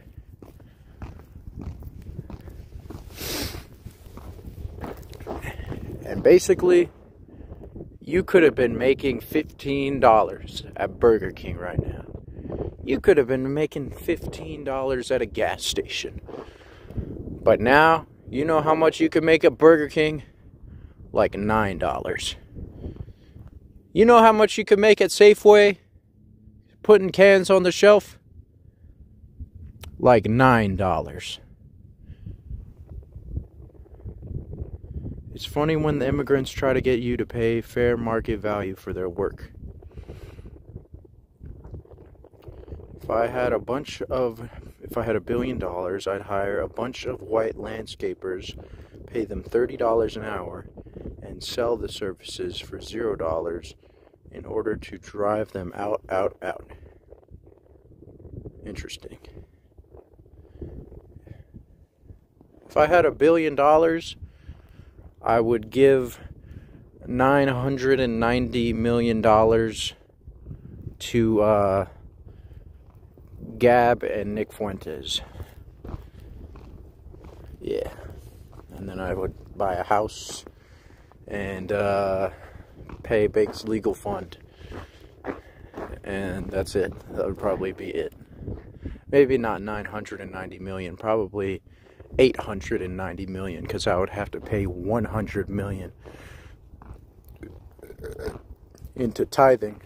Speaker 2: And basically, you could have been making fifteen dollars at Burger King right now. You could have been making fifteen dollars at a gas station. But now, you know how much you could make at Burger King? Like nine dollars. You know how much you could make at Safeway? Putting cans on the shelf? Like nine dollars. It's funny when the immigrants try to get you to pay fair market value for their work. If I had a bunch of, if I had a billion dollars, I'd hire a bunch of white landscapers, pay them thirty dollars an hour, and sell the services for zero dollars in order to drive them out, out, out. Interesting. If I had a billion dollars, I would give nine hundred ninety million dollars to uh, Gab and Nick Fuentes. Yeah. And then I would buy a house and uh, pay Bake's legal fund. And that's it. That would probably be it. Maybe not nine hundred ninety million, probably eight hundred ninety million, because I would have to pay one hundred million into tithing.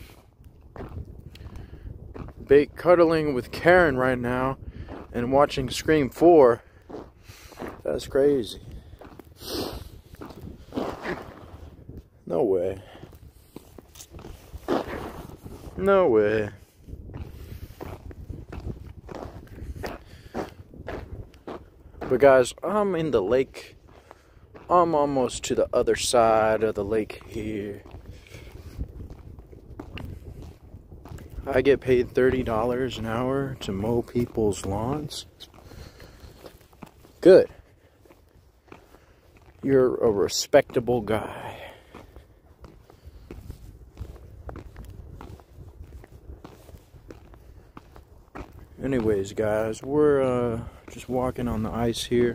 Speaker 2: Bake cuddling with Karen right now and watching Scream four. That's crazy. No way. No way. But guys, I'm in the lake. I'm almost to the other side of the lake here. I get paid thirty dollars an hour to mow people's lawns. Good. You're a respectable guy. Anyways, guys, we're uh, just walking on the ice here.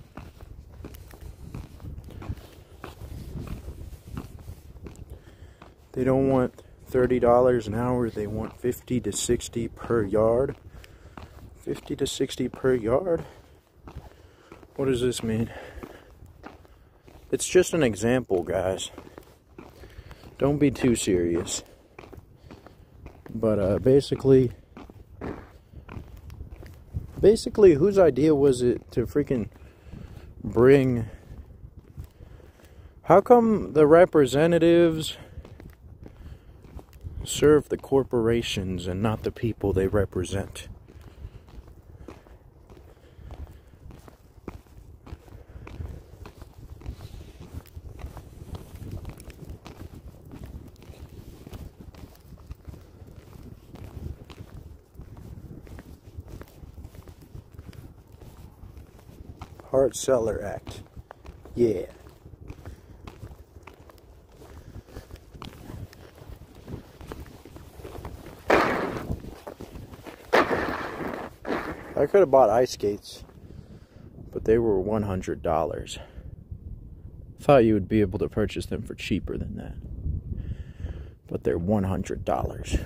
Speaker 2: They don't want thirty dollars an hour, they want fifty to sixty per yard. fifty to sixty per yard? What does this mean? It's just an example, guys. Don't be too serious. But uh, basically, basically, whose idea was it to freaking bring... How come the representatives serve the corporations and not the people they represent? Hart-Celler Act. Yeah. I could have bought ice skates, but they were one hundred dollars. Thought you would be able to purchase them for cheaper than that. But they're one hundred dollars.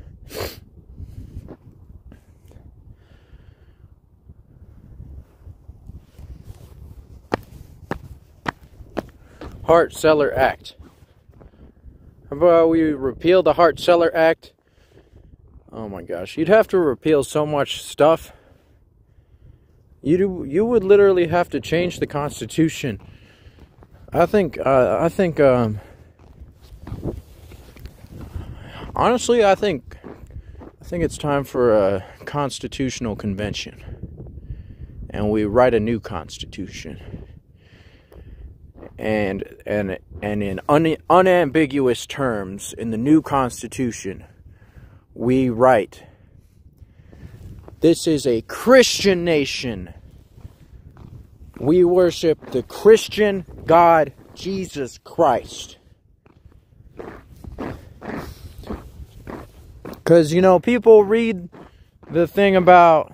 Speaker 2: Hart-Celler Act. How about we repeal the Hart-Celler Act? Oh my gosh, you'd have to repeal so much stuff. You do, you would literally have to change the Constitution. I think, uh, I think, um, honestly, I think, I think it's time for a constitutional convention, and we write a new constitution. And and and in un, unambiguous terms, in the new Constitution, we write, this is a Christian nation. We worship the Christian God, Jesus Christ. Because, you know, people read the thing about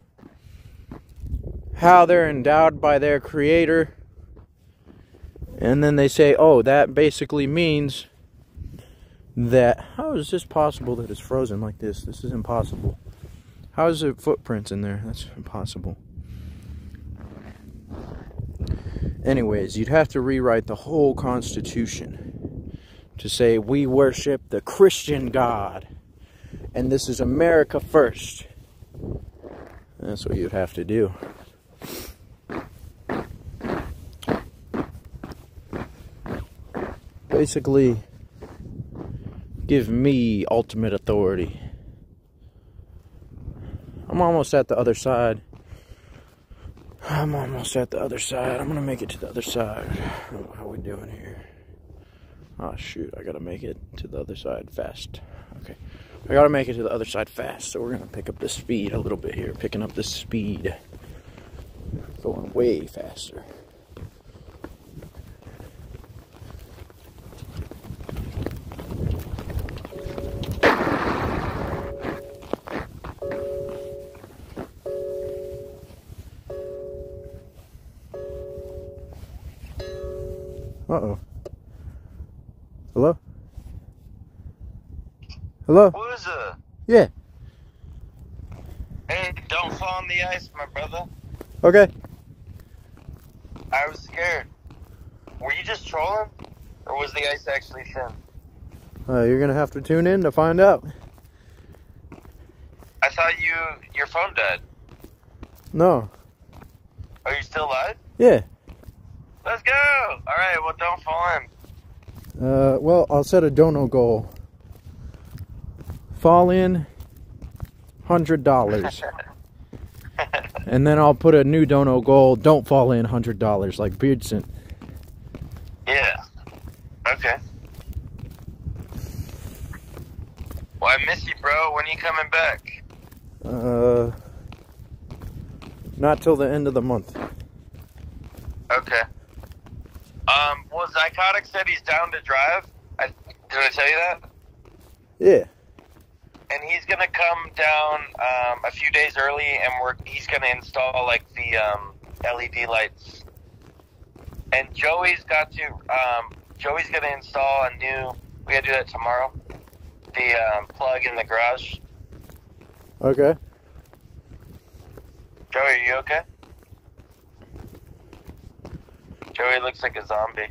Speaker 2: how they're endowed by their Creator, and then they say, oh, that basically means that... How is this possible that it's frozen like this? This is impossible. How is there footprints in there? That's impossible. Anyways, you'd have to rewrite the whole Constitution to say, we worship the Christian God, and this is America first. That's what you'd have to do. Basically, give me ultimate authority. I'm almost at the other side. I'm almost at the other side. I'm gonna make it to the other side. How are we doing here? Oh shoot, I gotta make it to the other side fast. Okay, I gotta make it to the other side fast. So we're gonna pick up the speed a little bit here. Picking up the speed. Going way faster. Uh-oh. Hello? Hello?
Speaker 6: Who's it?
Speaker 2: Yeah.
Speaker 6: Hey, don't fall on the ice, my brother.
Speaker 2: Okay.
Speaker 6: I was scared. Were you just trolling? Or was the ice actually thin?
Speaker 2: Uh, you're gonna have to tune in to find out.
Speaker 6: I thought you, your phone died.
Speaker 2: No.
Speaker 6: Are you still alive?
Speaker 2: Yeah.
Speaker 6: Let's go! Alright, well, don't fall in.
Speaker 2: Uh, well, I'll set a dono goal. Fall in, one hundred dollars. And then I'll put a new dono goal, don't fall in, one hundred dollars, like Beardson.
Speaker 6: Yeah. Okay. Well, I miss you, bro. When are you coming back?
Speaker 2: Uh, not till the end of the month.
Speaker 6: Okay. Um, well, Zycotic said he's down to drive. I, did I tell you that?
Speaker 2: Yeah.
Speaker 6: And he's gonna come down um, a few days early, and we're he's gonna install like the um, L E D lights. And Joey's got to um, Joey's gonna install a new. We gotta do that tomorrow. The um, plug in the garage.
Speaker 2: Okay.
Speaker 6: Joey, are you okay? Joey looks like a zombie.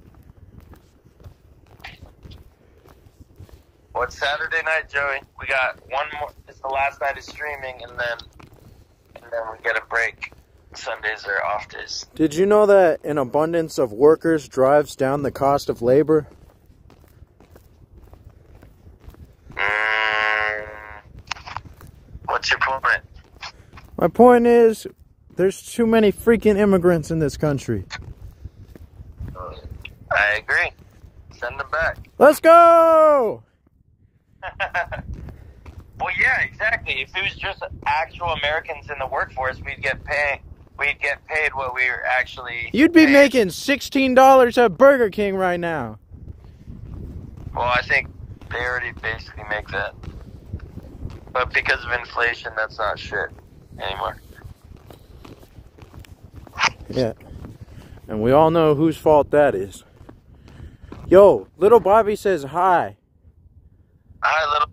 Speaker 6: Well, it's Saturday night, Joey. We got one more. It's the last night of streaming, and then and then we get a break. Sundays are off days.
Speaker 2: Did you know that an abundance of workers drives down the cost of labor?
Speaker 6: Mm, what's your point?
Speaker 2: My point is, there's too many freaking immigrants in this country.
Speaker 6: I agree. Send them back.
Speaker 2: Let's go!
Speaker 6: Well, yeah, exactly. If it was just actual Americans in the workforce, we'd get paid. We'd get paid what we were actually.
Speaker 2: You'd be
Speaker 6: paid.
Speaker 2: making sixteen dollars at Burger King right now.
Speaker 6: Well, I think they already basically make that. But because of inflation, that's not shit anymore.
Speaker 2: Yeah. And we all know whose fault that is. Yo, little Bobby says hi.
Speaker 6: Hi, little.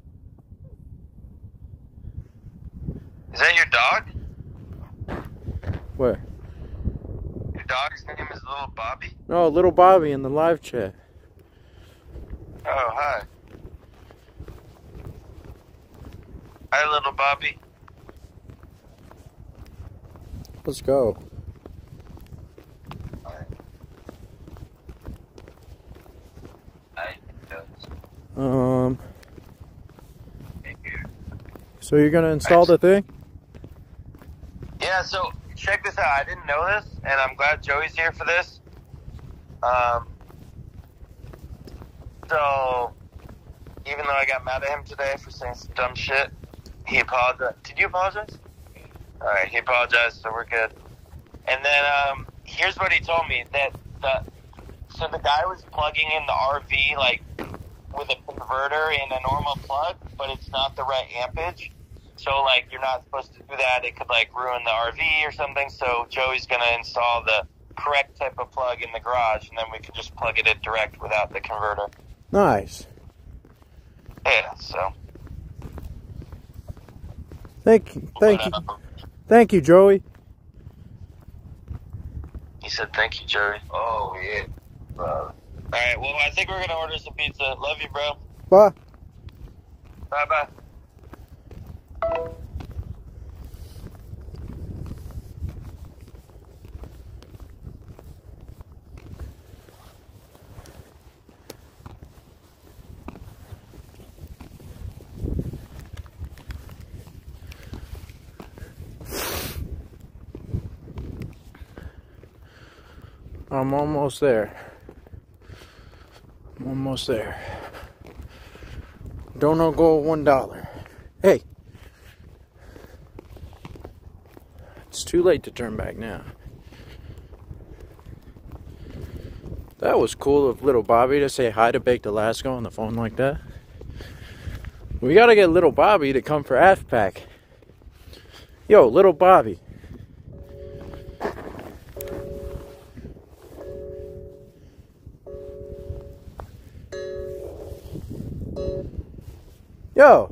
Speaker 6: Is that your dog?
Speaker 2: Where?
Speaker 6: Your dog's name is Little Bobby?
Speaker 2: No, little Bobby in the live chat.
Speaker 6: Oh, hi. Hi, Little Bobby.
Speaker 2: Let's go. Um. So you're gonna install the thing?
Speaker 6: Yeah, so check this out. I didn't know this, and I'm glad Joey's here for this. Um, so, even though I got mad at him today for saying some dumb shit, he apologized. Did you apologize? Alright, he apologized, so we're good. And then, um, here's what he told me, that the, so the guy was plugging in the R V, like, with a converter in a normal plug, but it's not the right ampage. So, like, you're not supposed to do that. It could, like, ruin the R V or something. So, Joey's going to install the correct type of plug in the garage, and then we can just plug it in direct without the converter.
Speaker 2: Nice.
Speaker 6: Yeah, so.
Speaker 2: Thank you. Thank
Speaker 6: but,
Speaker 2: you.
Speaker 6: um,
Speaker 2: Thank you, Joey.
Speaker 6: He said, thank you, Joey. Oh, yeah. Uh, all right, well, I think we're going to order some pizza. Love you, bro.
Speaker 2: Bye.
Speaker 6: Bye-bye.
Speaker 2: I'm almost there. I'm almost there. Dono goal one dollar. Hey. It's too late to turn back now. That was cool of little Bobby to say hi to Baked Alaska on the phone like that. We gotta get little Bobby to come for AFPAC. Yo, little Bobby. Yo.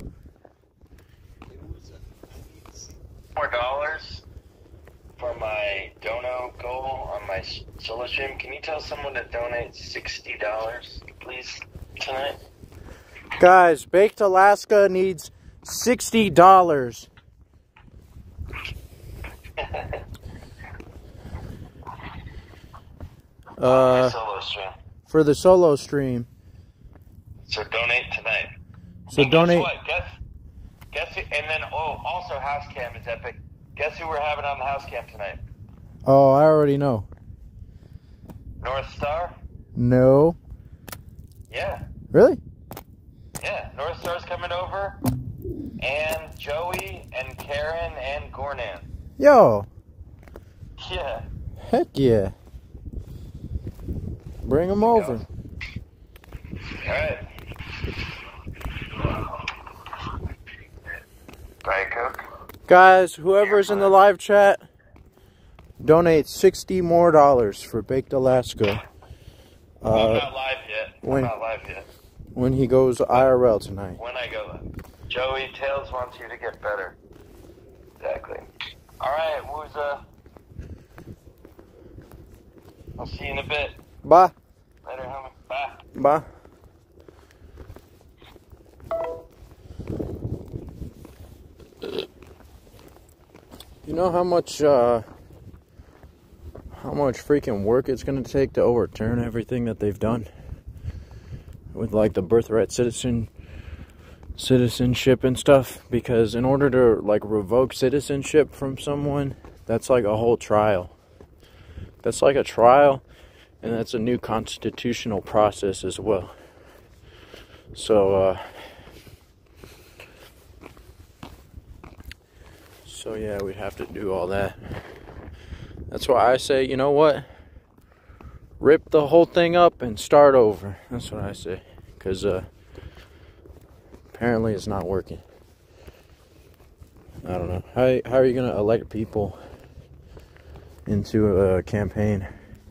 Speaker 6: More dollars for my dono goal on my solo stream. Can you tell someone to donate sixty dollars, please, tonight?
Speaker 2: Guys, Baked Alaska needs sixty dollars. uh,
Speaker 6: solo stream.
Speaker 2: For the solo stream.
Speaker 6: So donate tonight.
Speaker 2: So
Speaker 6: and
Speaker 2: donate.
Speaker 6: Guess what? Guess, guess who, and then, oh, also house cam is epic. Guess who we're having on the house cam tonight?
Speaker 2: Oh, I already know.
Speaker 6: North Star?
Speaker 2: No.
Speaker 6: Yeah.
Speaker 2: Really?
Speaker 6: Yeah. North Star's coming over. And Joey and Karen and Gornan.
Speaker 2: Yo.
Speaker 6: Yeah.
Speaker 2: Heck yeah. Bring them over.
Speaker 6: Alright. Diet Coke.
Speaker 2: Guys, whoever's in the live chat, donate sixty more dollars for Baked Alaska.
Speaker 6: I'm
Speaker 2: Uh,
Speaker 6: not live yet. I'm
Speaker 2: when-
Speaker 6: not live yet.
Speaker 2: when he goes I R L tonight.
Speaker 6: When I go live. Joey, Tails wants you to get better. Exactly. Alright, Wooza. I'll see you in a bit.
Speaker 2: Bye.
Speaker 6: Later, homie. Bye.
Speaker 2: Bye. You know how much, uh, how much freaking work it's going to take to overturn everything that they've done with, like, the birthright citizen citizenship and stuff? Because in order to, like, revoke citizenship from someone, that's like a whole trial. That's like a trial, and that's a new constitutional process as well. So, uh, so yeah, we'd have to do all that. That's why I say, you know what? Rip the whole thing up and start over. That's what I say. Because, uh, apparently it's not working. I don't know. How, how are you going to elect people into a campaign?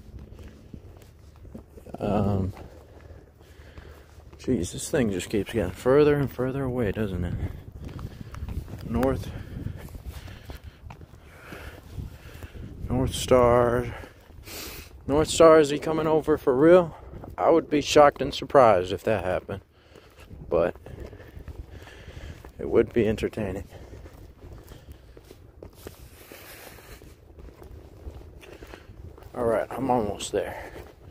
Speaker 2: Um, geez, this thing just keeps getting further and further away, doesn't it? North, North Star, North Star, is he coming over for real? I would be shocked and surprised if that happened, but it would be entertaining. All right, I'm almost there.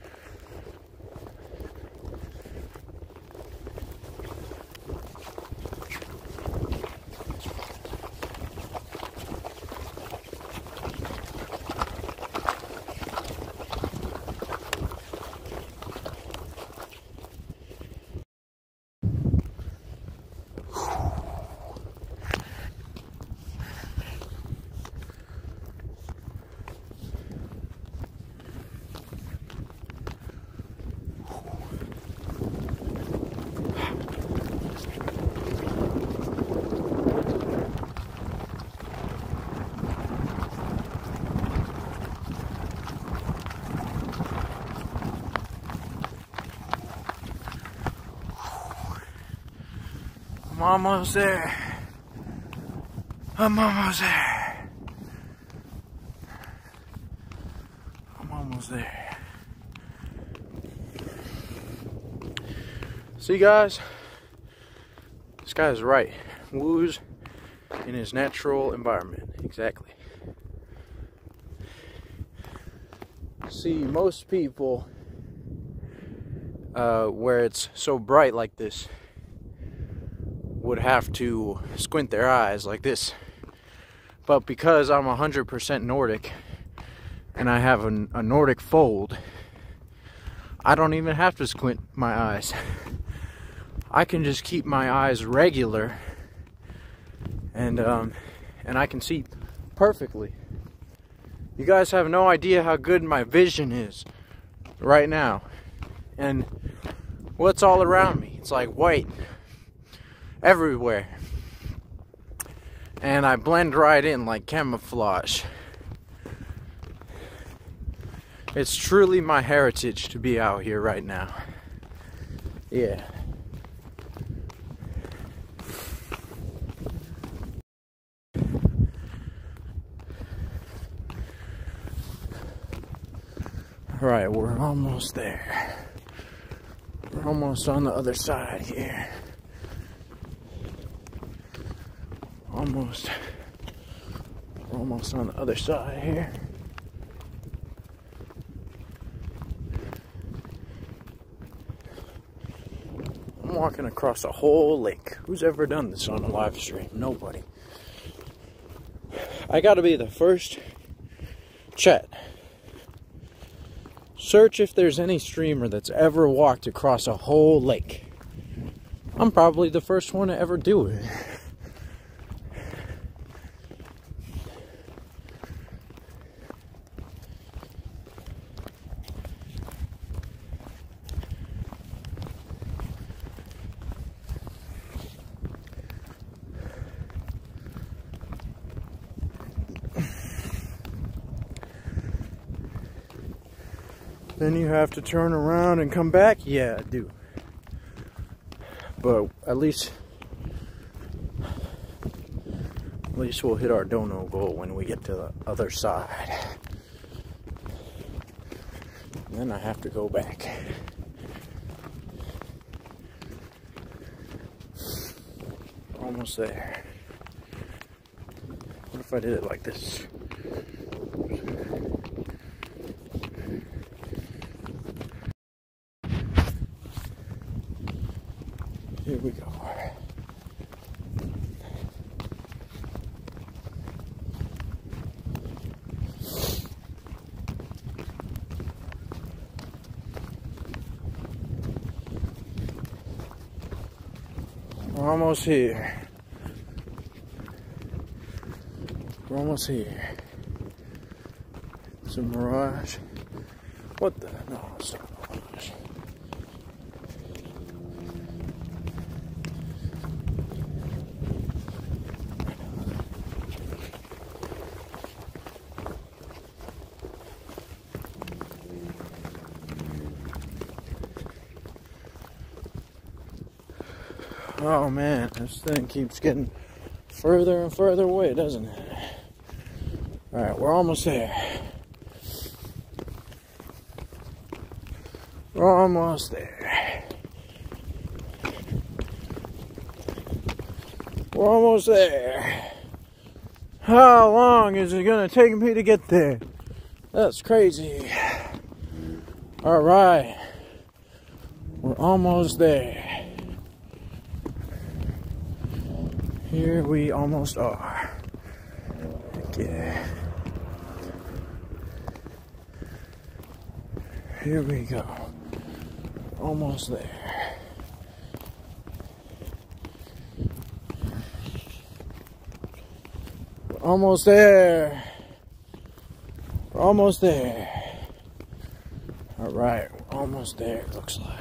Speaker 2: I'm almost there. I'm almost there. I'm almost there. See, guys, this guy is right. Woo's in his natural environment. Exactly. See, most people, uh, where it's so bright like this, would have to squint their eyes like this. But because I'm one hundred percent Nordic and I have a, a Nordic fold, I don't even have to squint my eyes. I can just keep my eyes regular, and um, and I can see perfectly. You guys have no idea how good my vision is. right now. And what's all around me? It's like white everywhere. And I blend right in like camouflage. It's truly my heritage to be out here right now. Yeah. Alright, we're almost there. We're almost on the other side here. Almost. We're almost on the other side here. I'm walking across a whole lake. Who's ever done this on a live stream? Nobody. I gotta be the first. Chat. Search if there's any streamer that's ever walked across a whole lake. I'm probably the first one to ever do it. Then you have to turn around and come back? Yeah, I do. But at least, at least we'll hit our dono goal when we get to the other side. And then I have to go back. Almost there. What if I did it like this? Here we go. We're almost here. We're almost here. It's a mirage. What the? No, it's not a mirage. Oh man, this thing keeps getting further and further away, doesn't it? Alright, we're almost there. We're almost there. We're almost there. How long is it gonna take me to get there? That's crazy. Alright. We're almost there. Here we almost are. Heck yeah. Here we go. Almost there. We're almost there. We're almost there. Alright, we're almost there, it looks like.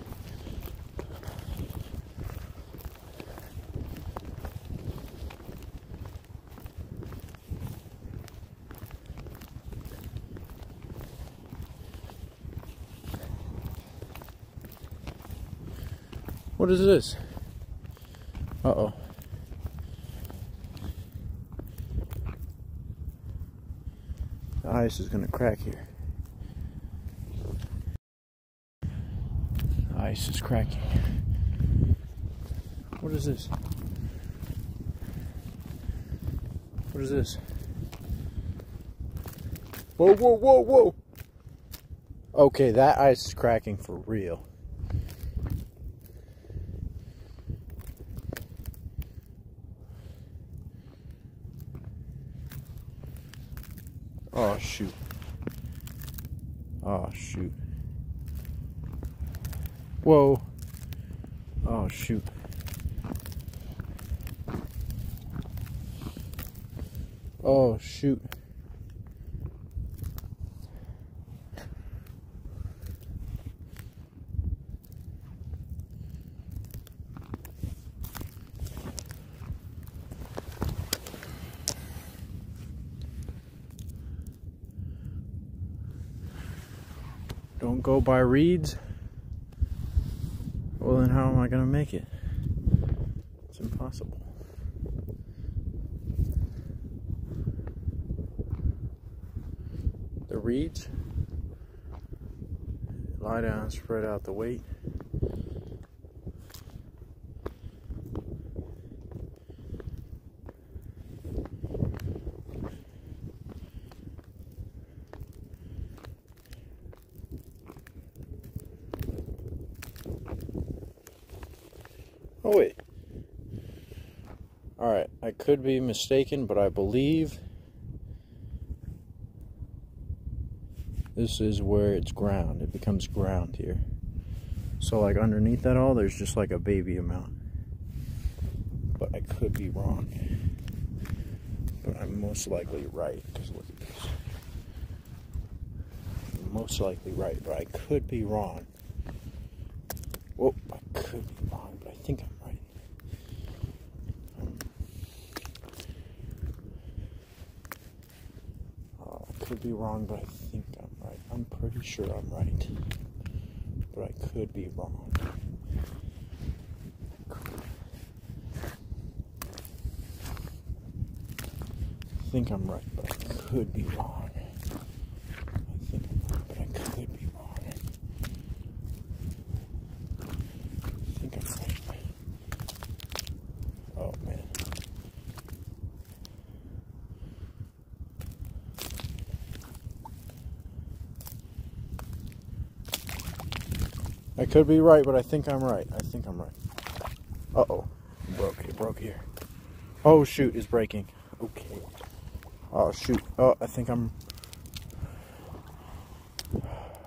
Speaker 2: What is this? Uh-oh. The ice is gonna crack here. The ice is cracking. What is this? What is this? Whoa, whoa, whoa, whoa! Okay, that ice is cracking for real. Oh shoot. Oh shoot. Whoa. Oh shoot. Oh shoot. don't go by reeds, well then how am I gonna make it? It's impossible. The reeds, lie down, spread out the weight. Oh wait. Alright, I could be mistaken, but I believe this is where it's ground. It becomes ground here. So like underneath that all, there's just like a baby amount. But I could be wrong. But I'm most likely right. Because look at this. I'm most likely right, but I could be wrong. Whoa, I could be wrong, but I think I'm right. Um, oh, I could be wrong, but I think I'm right. I'm pretty sure I'm right. But I could be wrong. I think I'm right, but I could be wrong. I think I'm right, but I could be wrong. I think I'm right. Oh man. I could be right, but I think I'm right. I think I'm right. Uh-oh. It broke. It broke here. Oh shoot, it's breaking. Okay. Oh shoot. Oh, I think I'm... Am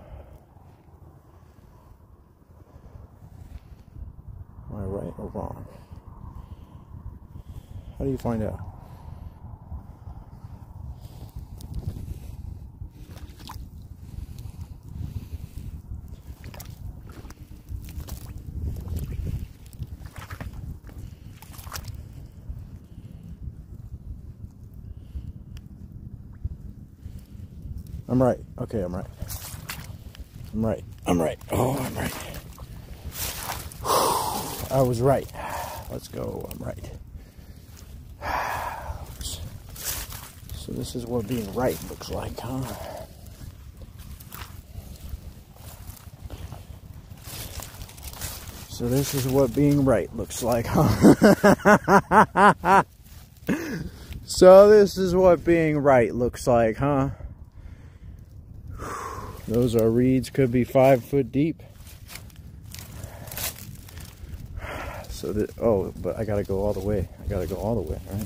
Speaker 2: I right or wrong? How do you find out? I'm right. Okay, I'm right. I'm right. I'm right. Oh, I'm right. I was right. Let's go. I'm right. So this is what being right looks like, huh? So this is what being right looks like, huh? So this is what being right looks like, huh? Those are reeds, could be five foot deep. So that, oh, but I gotta go all the way. I gotta go all the way, right?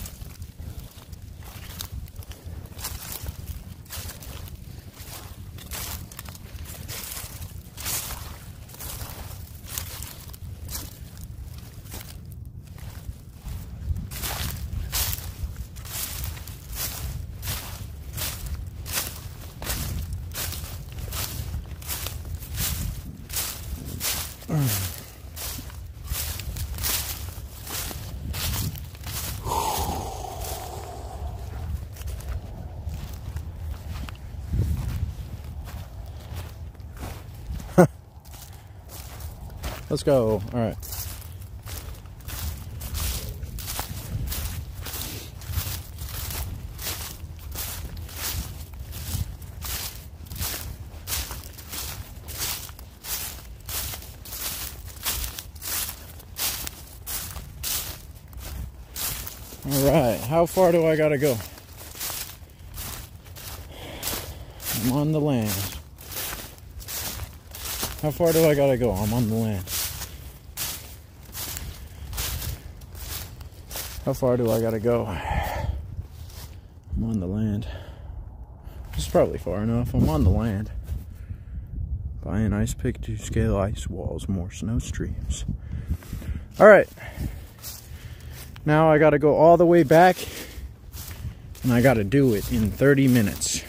Speaker 2: Let's go. All right. All right. How far do I gotta go? I'm on the land. How far do I gotta go? I'm on the land. How far do I gotta go? I'm on the land. It's probably far enough. I'm on the land. Buy an ice pick to scale ice walls, more snow streams. Alright. Now I gotta go all the way back, and I gotta do it in thirty minutes.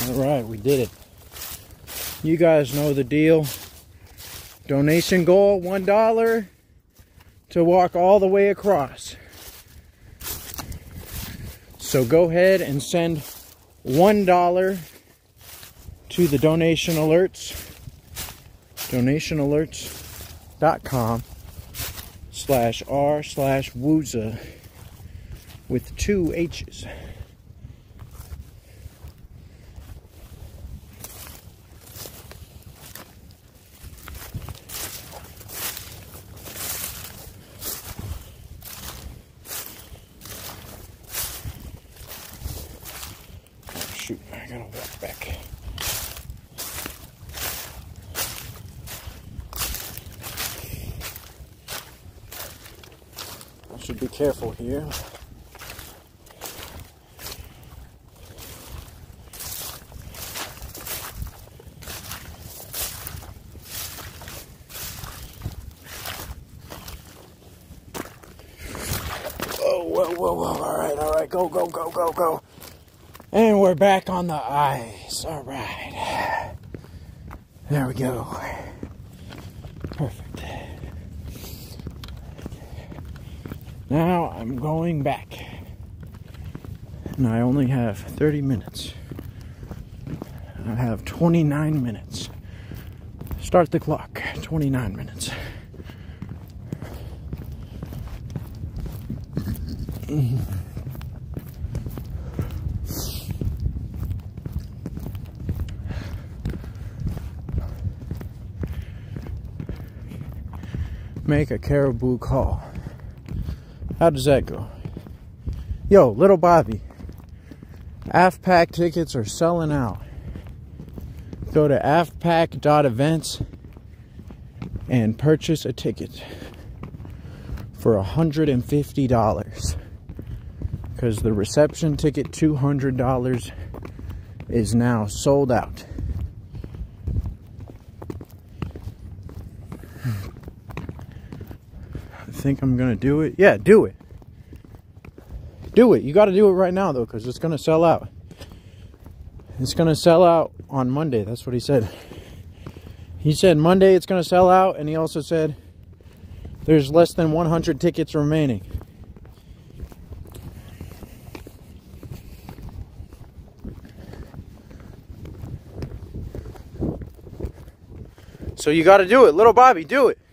Speaker 2: All right, we did it. You guys know the deal. Donation goal, one dollar to walk all the way across. So go ahead and send one dollar to the donation alerts. donation alerts dot com slash r slash wooza with two H's. Shoot, I gotta walk back. I should be careful here. Oh, whoa, whoa, whoa, all right, all right, go, go, go, go, go. And we're back on the ice. All right. There we go. Perfect. Now I'm going back. And I only have thirty minutes. I have twenty-nine minutes. Start the clock. twenty-nine minutes. Make a caribou call. How does that go? Yo, little Bobby, AFPAC tickets are selling out. Go to A F P A C dot events and purchase a ticket for one hundred fifty dollars. Because the reception ticket, two hundred dollars, is now sold out. I think I'm gonna do it. Yeah, do it. Do it. You got to do it right now, though, because it's gonna sell out. It's gonna sell out on Monday. That's what he said. He said Monday it's gonna sell out, and he also said there's less than one hundred tickets remaining. So you got to do it, little Bobby. Do it.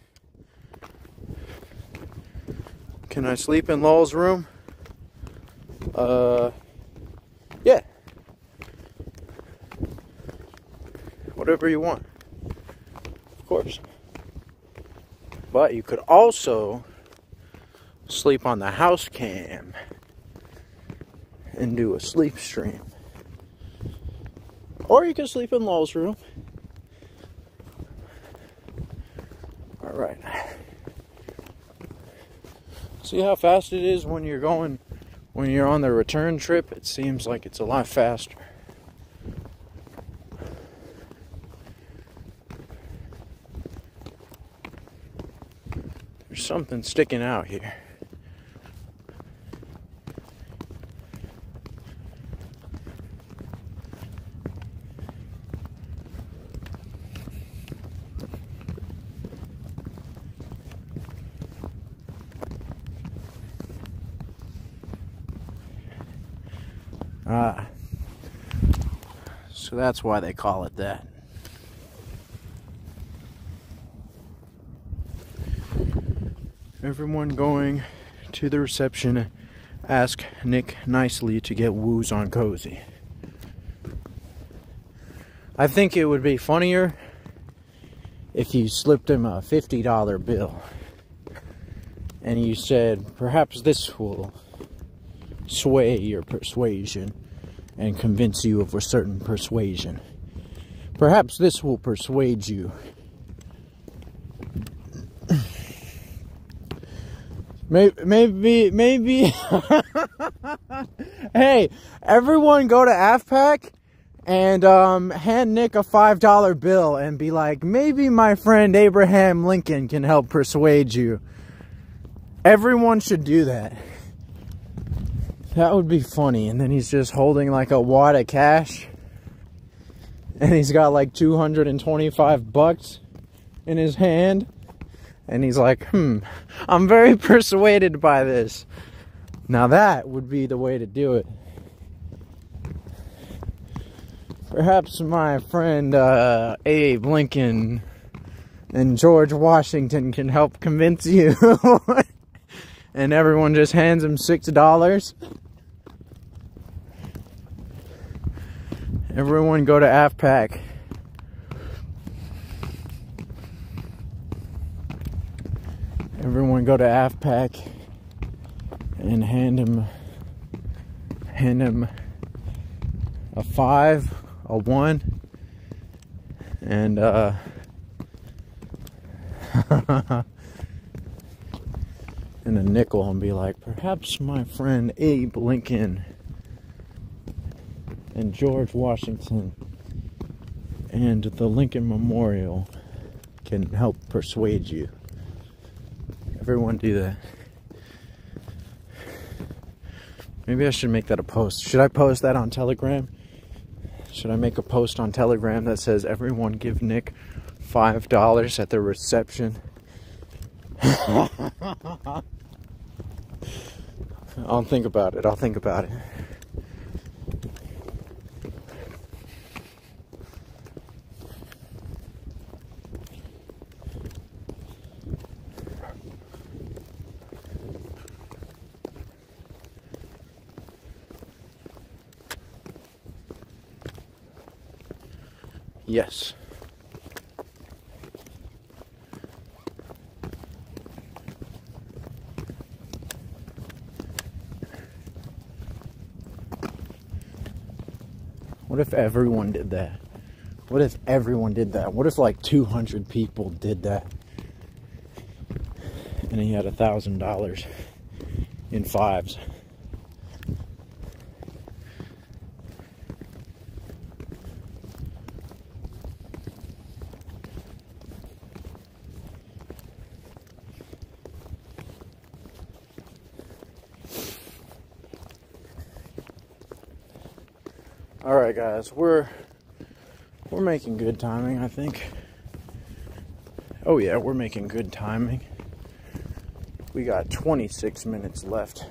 Speaker 2: Can I sleep in Lowell's room? Uh, yeah. Whatever you want. Of course. But you could also sleep on the house cam and do a sleep stream. Or you can sleep in Lowell's room. Alright. See how fast it is when you're going, when you're on the return trip? It seems like it's a lot faster. There's something sticking out here. Ah, so that's why they call it that. Everyone going to the reception, ask Nick nicely to get woos on Cozy. I think it would be funnier if you slipped him a fifty dollar bill and you said, perhaps this will sway your persuasion and convince you of a certain persuasion. Perhaps this will persuade you. Maybe, maybe, maybe. Hey, everyone go to A F P A C and um, hand Nick a five dollar bill and be like, maybe my friend Abraham Lincoln can help persuade you. Everyone should do that. That would be funny. And then he's just holding like a wad of cash. and he's got like two hundred twenty-five bucks in his hand, and he's like, hmm, I'm very persuaded by this. Now that would be the way to do it. Perhaps my friend uh, Abe Lincoln and George Washington can help convince you. And everyone just hands him six dollars. Everyone go to AFPAC. Everyone go to AFPAC and hand him, hand him a five, a one, and uh, and a nickel, and be like, perhaps my friend Abe Lincoln and George Washington and the Lincoln Memorial can help persuade you. Everyone do that. Maybe I should make that a post. Should I post that on Telegram? Should I make a post on Telegram that says everyone give Nick five dollars at the reception? I'll think about it. I'll think about it. Yes. What if everyone did that? What if everyone did that? What if like two hundred people did that? And he had a thousand dollars in fives. All right, guys, we're we're making good timing, I think. Oh yeah, we're making good timing. We got twenty-six minutes left.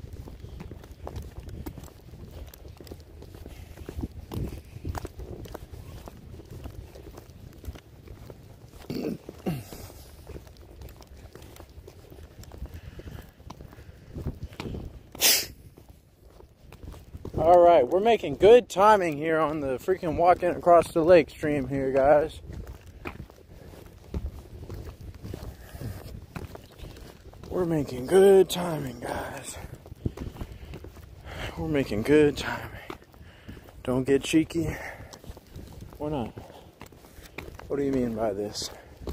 Speaker 2: Alright, we're making good timing here on the freaking walking across the lake stream here, guys. We're making good timing, guys. We're making good timing. Don't get cheeky. Why not? What do you mean by this?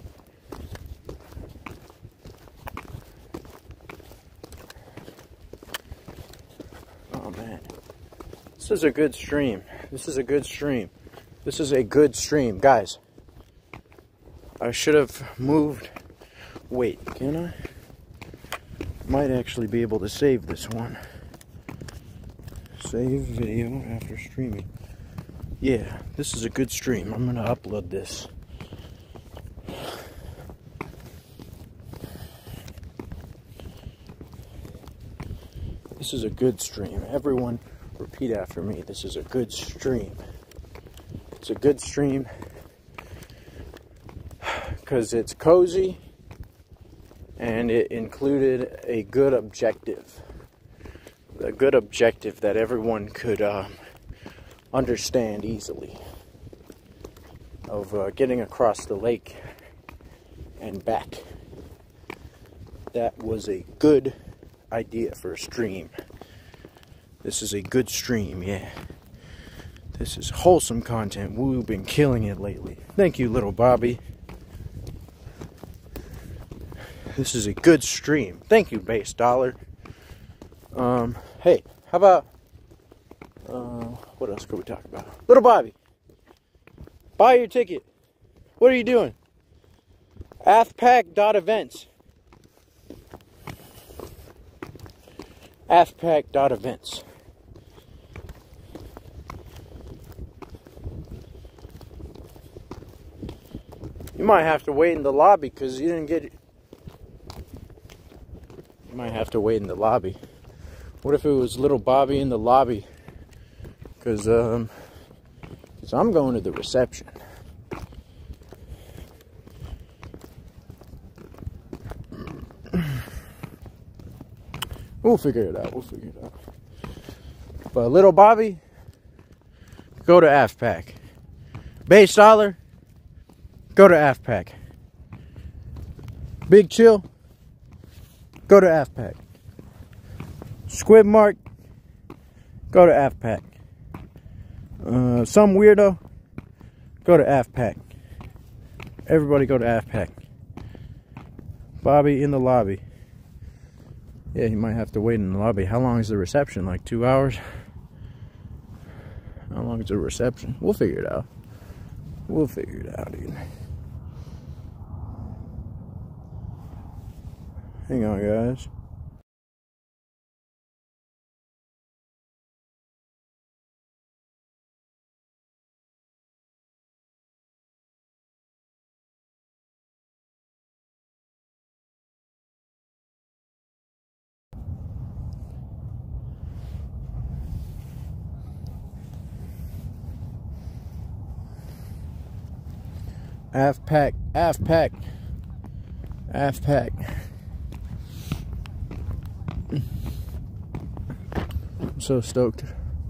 Speaker 2: Oh, man. This is a good stream. This is a good stream. This is a good stream. Guys, I should have moved. Wait, can I? Might actually be able to save this one. Save video after streaming. Yeah, this is a good stream. I'm gonna upload this. This is a good stream. Everyone repeat after me. This is a good stream. It's a good stream because it's cozy and it included a good objective. A good objective that everyone could um, understand easily of uh, getting across the lake and back. That was a good idea for a stream. This is a good stream, yeah. This is wholesome content. We've been killing it lately. Thank you, little Bobby. This is a good stream. Thank you, Base Dollar. Um, hey, how about, uh, what else could we talk about? Little Bobby, buy your ticket. What are you doing? AFPAC.events. AFPAC.events. might have to wait in the lobby because you didn't get it. You might have to wait in the lobby. What if it was little Bobby in the lobby? Because um, cause I'm going to the reception. We'll figure it out. We'll figure it out. But little Bobby, go to AFPAC. Base Dollar, go to AFPAC. Big Chill, go to AFPAC. Squid Mark, go to AFPAC. Uh, some weirdo, go to AFPAC. Everybody go to AFPAC. Bobby in the lobby. Yeah, you might have to wait in the lobby. How long is the reception? Like two hours? How long is the reception? We'll figure it out. We'll figure it out, dude. Hang on, guys. AFPAC, AFPAC, AFPAC. I'm so stoked.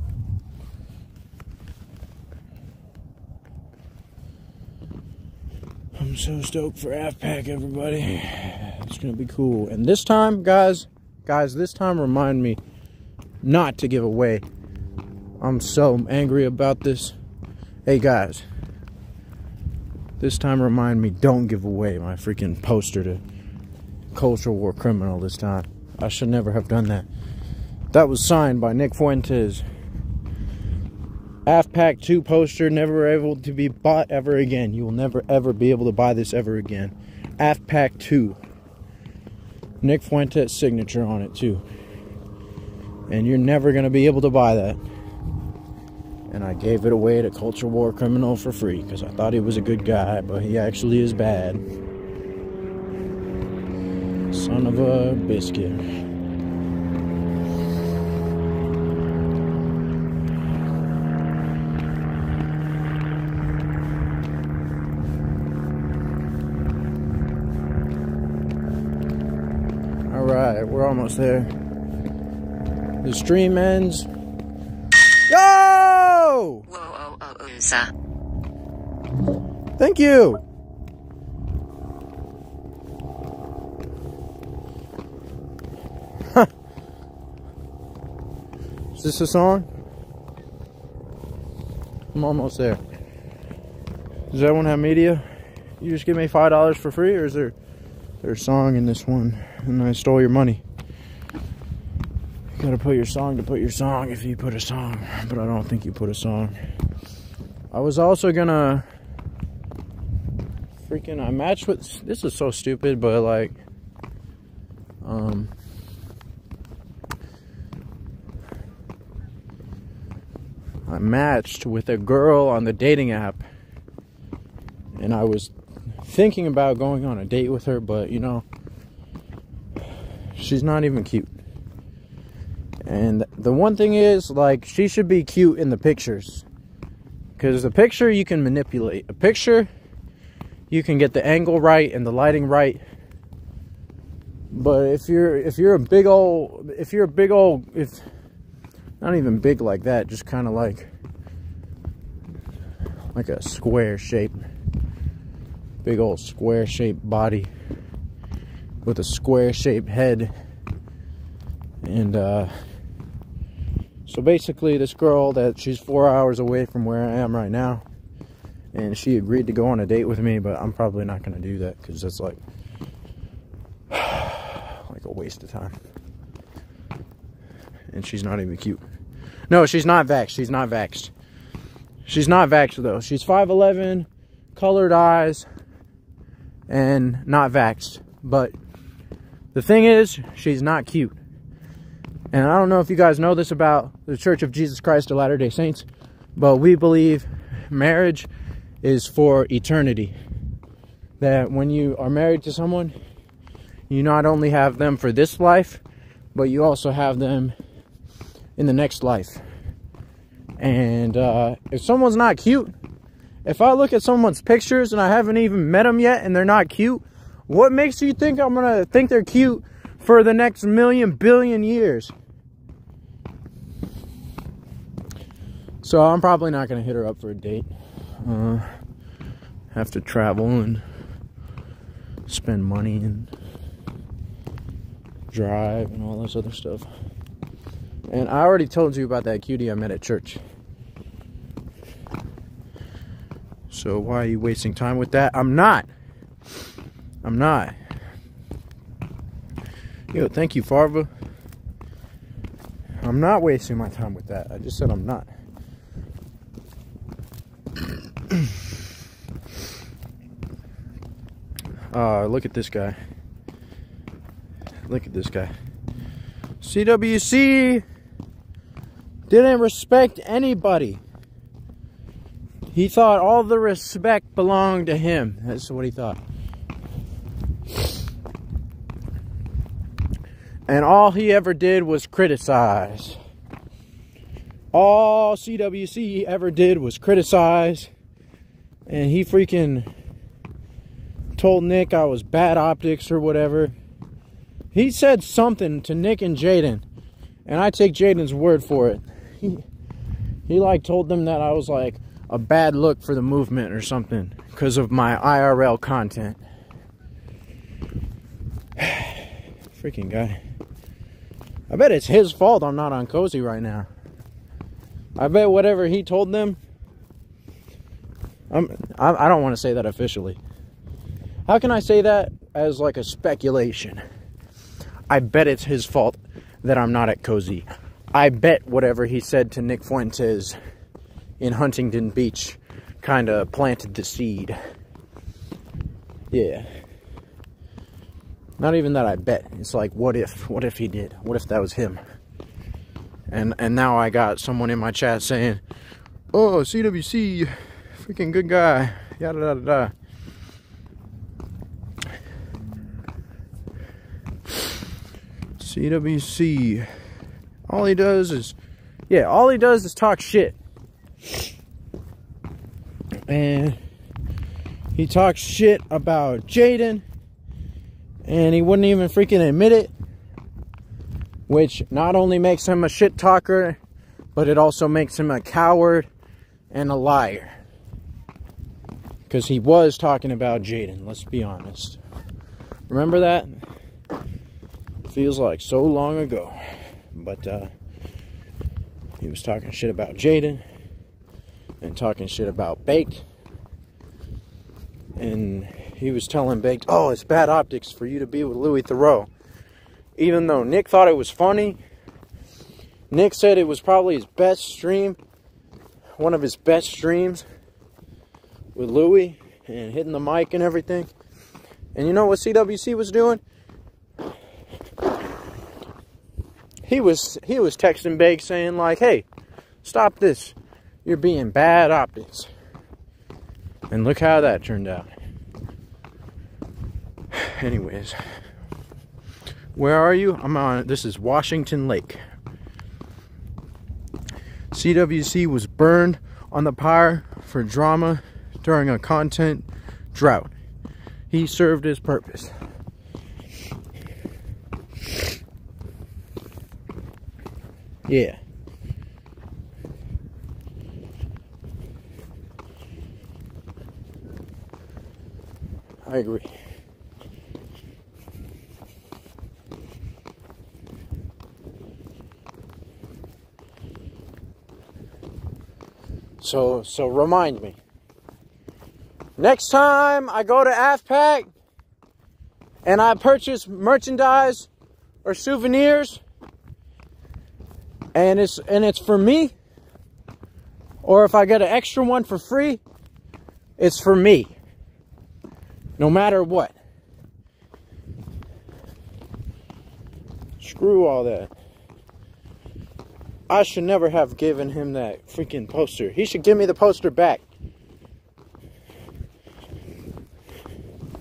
Speaker 2: I'm so stoked for AFPAC, everybody. It's gonna be cool. And this time, guys, guys, this time remind me not to give away. I'm so angry about this. Hey, guys. This time remind me, don't give away my freaking poster to Culture War Criminal this time. I should never have done that. That was signed by Nick Fuentes. AFPAC two poster, never able to be bought ever again. You will never ever be able to buy this ever again. AFPAC two. Nick Fuentes signature on it too. And you're never going to be able to buy that. And I gave it away to Culture War Criminal for free because I thought he was a good guy, but he actually is bad. Son of a biscuit. Alright, we're almost there. The stream ends. Yo!
Speaker 3: Whoa, oh, oh, oh, sir.
Speaker 2: Thank you. Huh. Is this a song? I'm almost there. Does that one have media? You just give me five dollars for free, or is there, there a song in this one and I stole your money? You gotta put your song to put your song if you put a song, but I don't think you put a song. I was also gonna freaking I matched with, this is so stupid, but like um I matched with a girl on the dating app, and I was thinking about going on a date with her, but you know, she's not even cute. And the one thing is, like, she should be cute in the pictures, because the picture you can manipulate. A picture, you can get the angle right and the lighting right. But if you're if you're a big old if you're a big old if not even big like that, just kind of like like a square shape, big old square shaped body with a square shaped head. And uh so basically, this girl that she's four hours away from where I am right now, and she agreed to go on a date with me, but I'm probably not going to do that because that's like like a waste of time. And she's not even cute. No, she's not vaxxed. She's not vaxxed. She's not vaxxed though. She's five eleven, colored eyes, and not vaxxed. But the thing is, she's not cute. And I don't know if you guys know this about the Church of Jesus Christ of Latter-day Saints, but we believe marriage is for eternity. that when you are married to someone, you not only have them for this life, but you also have them in the next life. And uh, if someone's not cute, if I look at someone's pictures and I haven't even met them yet and they're not cute, what makes you think I'm gonna think they're cute for the next million billion years? So I'm probably not gonna hit her up for a date. Uh, have to travel and spend money and drive and all this other stuff. And I already told you about that cutie I met at church. So why are you wasting time with that? I'm not. I'm not. Yo, thank you, Farva. I'm not wasting my time with that. I just said I'm not. Uh, look at this guy. Look at this guy. C W C didn't respect anybody. He thought all the respect belonged to him. That's what he thought. And all he ever did was criticize. All C W C ever did was criticize. And he freaking told Nick I was bad optics or whatever. He said something to Nick and Jaden, and I take Jaden's word for it. He, he like told them that I was like a bad look for the movement or something because of my I R L content. Freaking guy. I bet it's his fault I'm not on Cozy right now. I bet whatever he told them, I'm, I, I don't want to say that officially. How can I say that as like a speculation? I bet it's his fault that I'm not at Cozy. I bet whatever he said to Nick Fuentes in Huntington Beach kind of planted the seed. Yeah. Not even that I bet. It's like, what if? What if he did? What if that was him? And and now I got someone in my chat saying, oh, C W C, freaking good guy. Yada, yada, yada. C W C. All he does is, yeah, all he does is talk shit. And he talks shit about Jaden. And he wouldn't even freaking admit it. Which not only makes him a shit talker, but it also makes him a coward and a liar. Because he was talking about Jaden, let's be honest. Remember that? Feels like so long ago. But uh, he was talking shit about Jaden. And talking shit about Baked. And he was telling Baked, oh, it's bad optics for you to be with Louis Theroux. Even though Nick thought it was funny. Nick said it was probably his best stream. One of his best streams. With Louis. And hitting the mic and everything. And you know what C W C was doing? He was he was texting Baked saying like, hey, stop this. You're being bad optics. And look how that turned out. Anyways. Where are you? I'm on, this is Washington Lake. C W C was burned on the pyre for drama during a content drought. He served his purpose. Yeah. I agree. So, so remind me. Next time I go to AFPAC and I purchase merchandise or souvenirs and it's and it's for me, or if I get an extra one for free, it's for me. No matter what. Screw all that. I should never have given him that freaking poster. He should give me the poster back.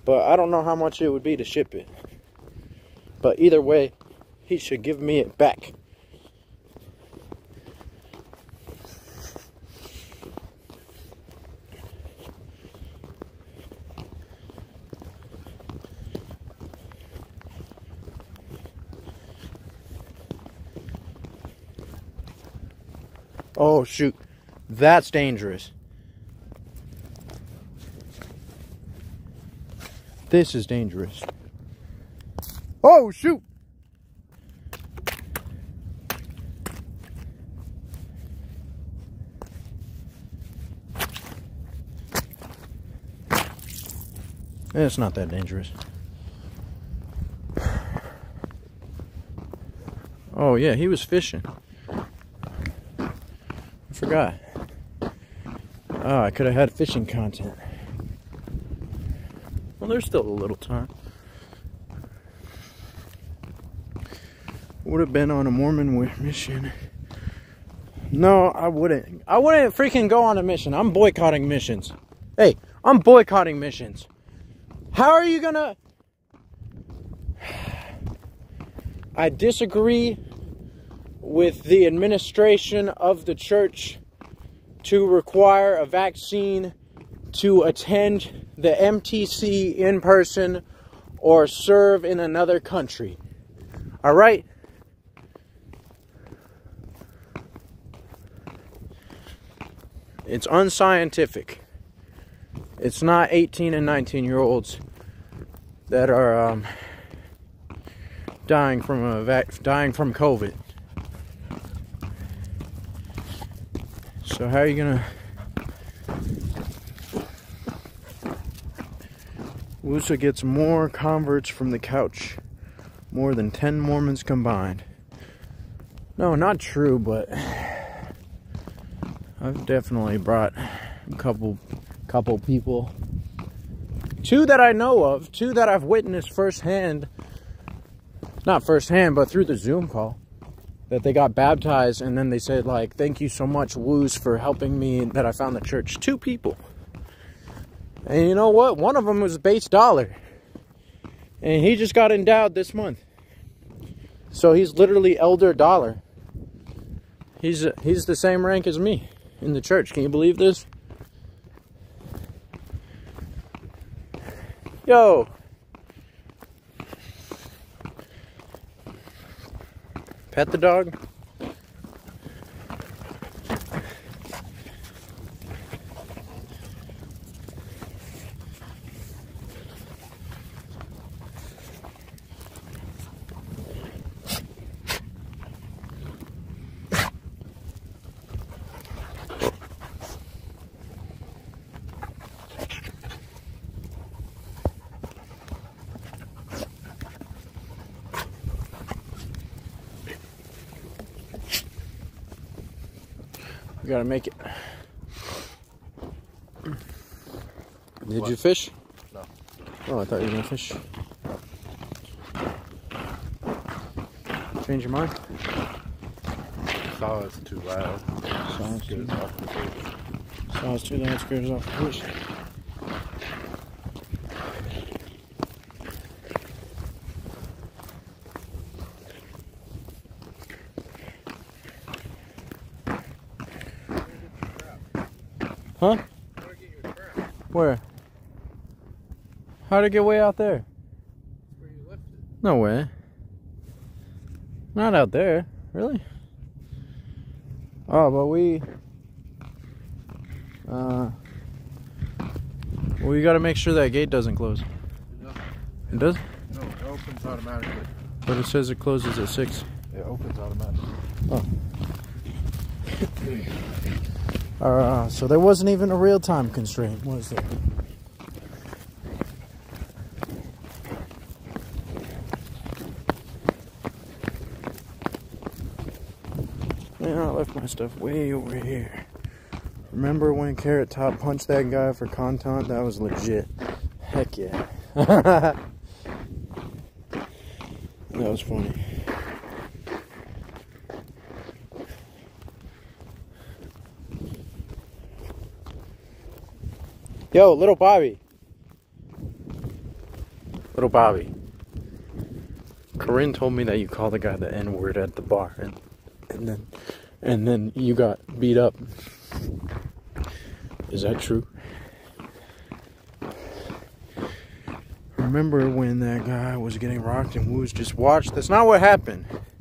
Speaker 2: But I don't know how much it would be to ship it. But either way, he should give me it back. Oh, shoot. That's dangerous. This is dangerous. Oh, shoot. It's not that dangerous. Oh, yeah, he was fishing. I forgot. Oh, I could have had fishing content. Well, there's still a little time. Would have been on a Mormon mission. No, I wouldn't. I wouldn't freaking go on a mission. I'm boycotting missions. Hey, I'm boycotting missions. How are you gonna... I disagree with the administration of the church to require a vaccine to attend the M T C in person or serve in another country. All right? It's unscientific. It's not eighteen and nineteen year olds that are um, dying from a vac- dying from COVID. So how are you gonna? W S A gets more converts from the couch, more than ten Mormons combined. No, not true, but I've definitely brought a couple, couple people. Two that I know of, two that I've witnessed firsthand. Not firsthand, but through the Zoom call. That they got baptized and then they said, like, thank you so much, Woos, for helping me that I found the church. Two people. And you know what? One of them was Bates Dollar. And he just got endowed this month. So he's literally Elder Dollar. He's, he's the same rank as me in the church. Can you believe this? Yo. Pet the dog. We gotta make it. Did what? You fish?
Speaker 4: No.
Speaker 2: Oh, I thought you were gonna fish. Change your mind?
Speaker 4: Saw it's too loud.
Speaker 2: Saw it's too
Speaker 4: loud. Off the fish.
Speaker 2: Saw it's too loud. Scared us off the fish. Huh? Where? How'd it get way out there?
Speaker 4: Where you left it.
Speaker 2: No way. Not out there. Really? Oh, but we... Uh... We gotta make sure that gate doesn't close. It does?
Speaker 4: No, it opens automatically.
Speaker 2: But it says it closes at six.
Speaker 4: It opens automatically.
Speaker 2: Oh. Uh, so there wasn't even a real time constraint, was there? Man, I left my stuff way over here. Remember when Carrot Top punched that guy for content? That was legit. Heck yeah. That was funny. Yo, little Bobby. Little Bobby. Corinne told me that you called the guy the N-word at the bar, and and then and then you got beat up. Is that true? Remember when that guy was getting rocked and Woos just watched? That's not what happened.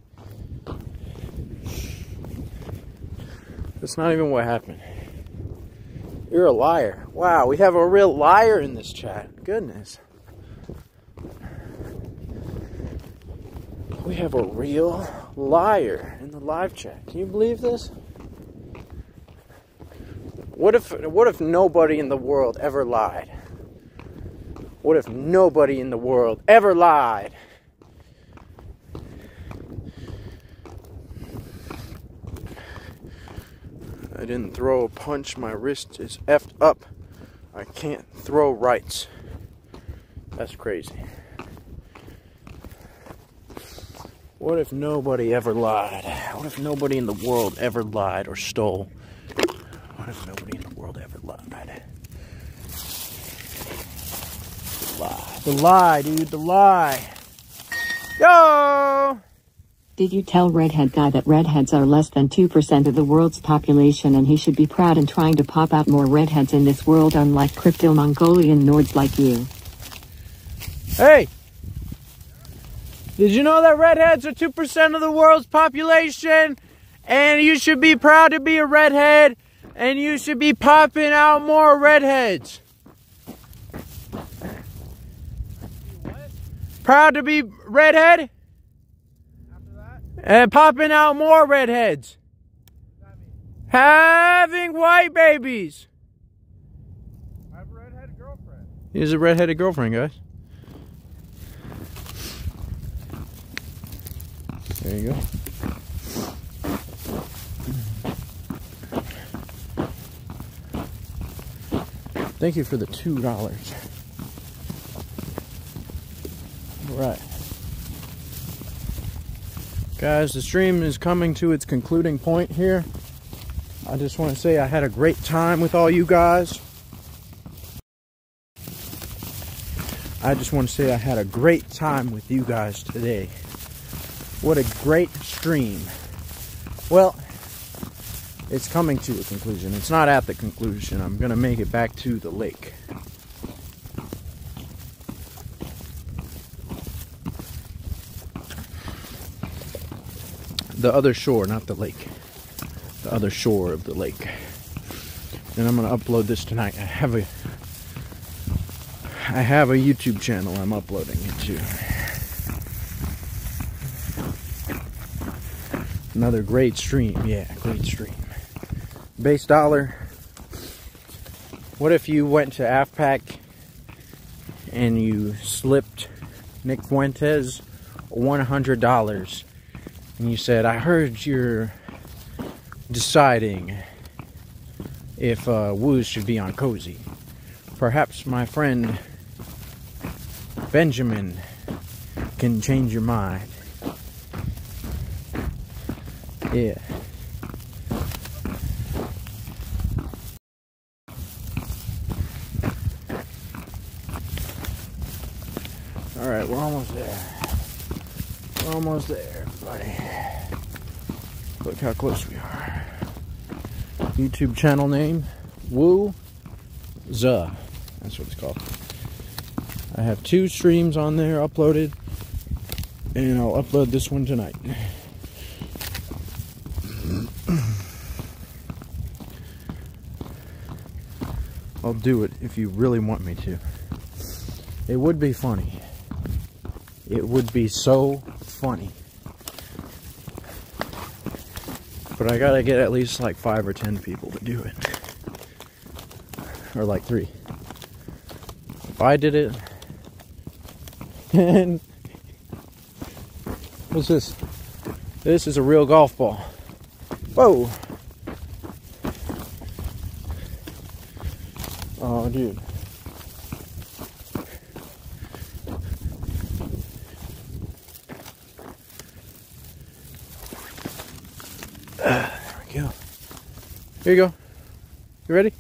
Speaker 2: That's not even what happened. You're a liar. Wow, we have a real liar in this chat. Goodness. We have a real liar in the live chat. Can you believe this? What if what if nobody in the world ever lied? What if nobody in the world ever lied? I didn't throw a punch. My wrist is effed up. I can't throw rights. That's crazy. What if nobody ever lied? What if nobody in the world ever lied or stole? What if nobody in the world ever lied? The lie. The lie, dude. The lie. Yo!
Speaker 3: Did you tell Redhead Guy that redheads are less than two percent of the world's population and he should be proud and trying to pop out more redheads in this world, unlike crypto-Mongolian Nords like you?
Speaker 2: Hey! Did you know that redheads are two percent of the world's population? And you should be proud to be a redhead. And you should be popping out more redheads. Proud to be redhead? And popping out more redheads. Having white babies.
Speaker 4: I have a redheaded girlfriend.
Speaker 2: He has a redheaded girlfriend, guys. There you go. Thank you for the two dollars. All right. Guys, the stream is coming to its concluding point here. I just want to say I had a great time with all you guys. I just want to say I had a great time with you guys today. What a great stream. Well, it's coming to a conclusion. It's not at the conclusion. I'm going to make it back to the lake. The other shore, not the lake. The other shore of the lake. And I'm going to upload this tonight. I have a I have a YouTube channel I'm uploading it to. Another great stream. Yeah, great stream. Base dollar. What if you went to AFPAC and you slipped Nick Fuentes one hundred dollars and you said, I heard you're deciding if uh, Woos should be on Cozy. Perhaps my friend Benjamin can change your mind. Yeah. Alright, we're almost there. We're almost there, everybody. Look how close we are. YouTube channel name, Woo Za. That's what it's called. I have two streams on there uploaded, and I'll upload this one tonight. I'll do it if you really want me to. It would be funny. It would be so funny. But I gotta get at least like five or ten people to do it. Or like three. If I did it, and what's this? This is a real golf ball. Whoa! Oh, dude. Uh, there we go. Here you go. You ready?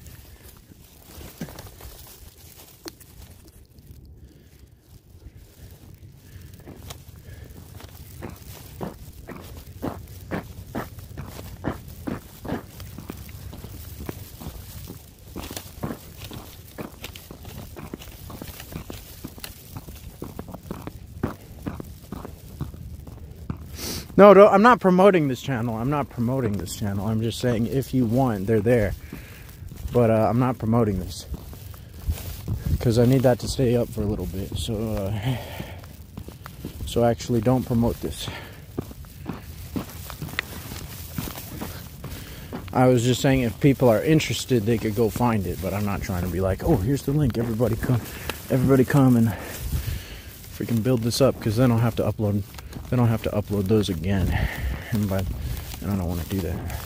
Speaker 2: No, no, I'm not promoting this channel. I'm not promoting this channel. I'm just saying if you want, they're there. But uh, I'm not promoting this. Because I need that to stay up for a little bit. So, uh, so actually don't promote this. I was just saying if people are interested, they could go find it. But I'm not trying to be like, oh, here's the link. Everybody come, everybody come and freaking build this up. Because then I'll have to upload, then I'll have to upload those again. And, by, and I don't want to do that.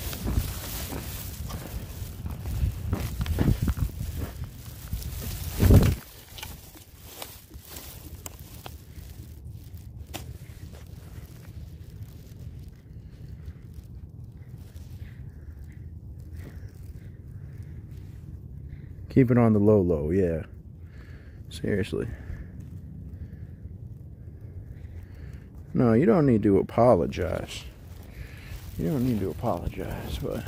Speaker 2: Keep it on the low low, yeah. Seriously. No, you don't need to apologize. You don't need to apologize, but...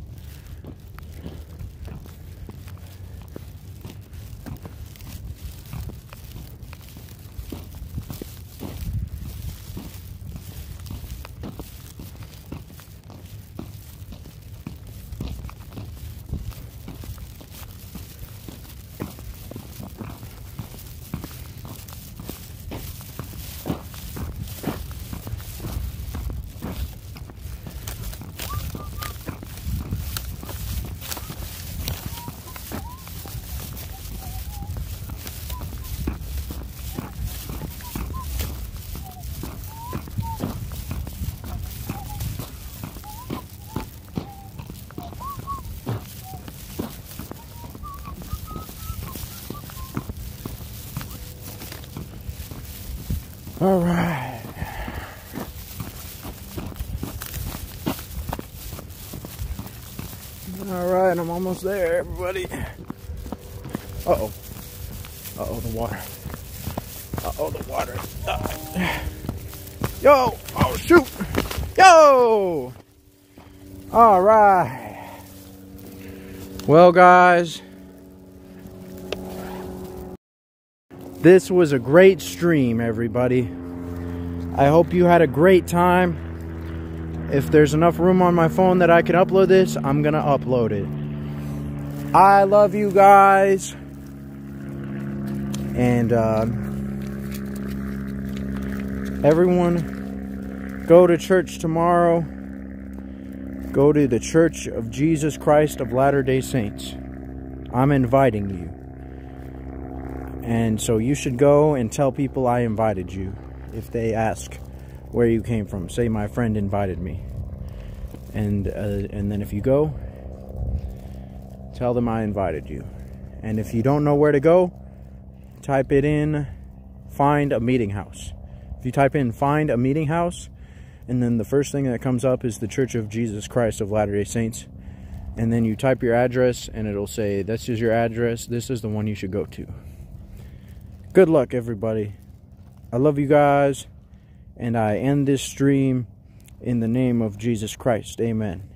Speaker 2: All right. All right, I'm almost there, everybody. Uh-oh. Uh-oh, the water. Uh-oh, the water. Uh, yo! Oh, shoot! Yo! All right. Well, guys, this was a great stream, everybody. I hope you had a great time. If there's enough room on my phone that I can upload this, I'm gonna upload it. I love you guys. And uh, everyone, go to church tomorrow. Go to the Church of Jesus Christ of Latter-day Saints. I'm inviting you. And so you should go and tell people I invited you. If they ask where you came from, say my friend invited me. And, uh, and then if you go, tell them I invited you. And if you don't know where to go, type it in, find a meeting house. If you type in find a meeting house, and then the first thing that comes up is the Church of Jesus Christ of Latter-day Saints. And then you type your address, and it'll say, this is your address, this is the one you should go to. Good luck, everybody. I love you guys, and I end this stream in the name of Jesus Christ. Amen.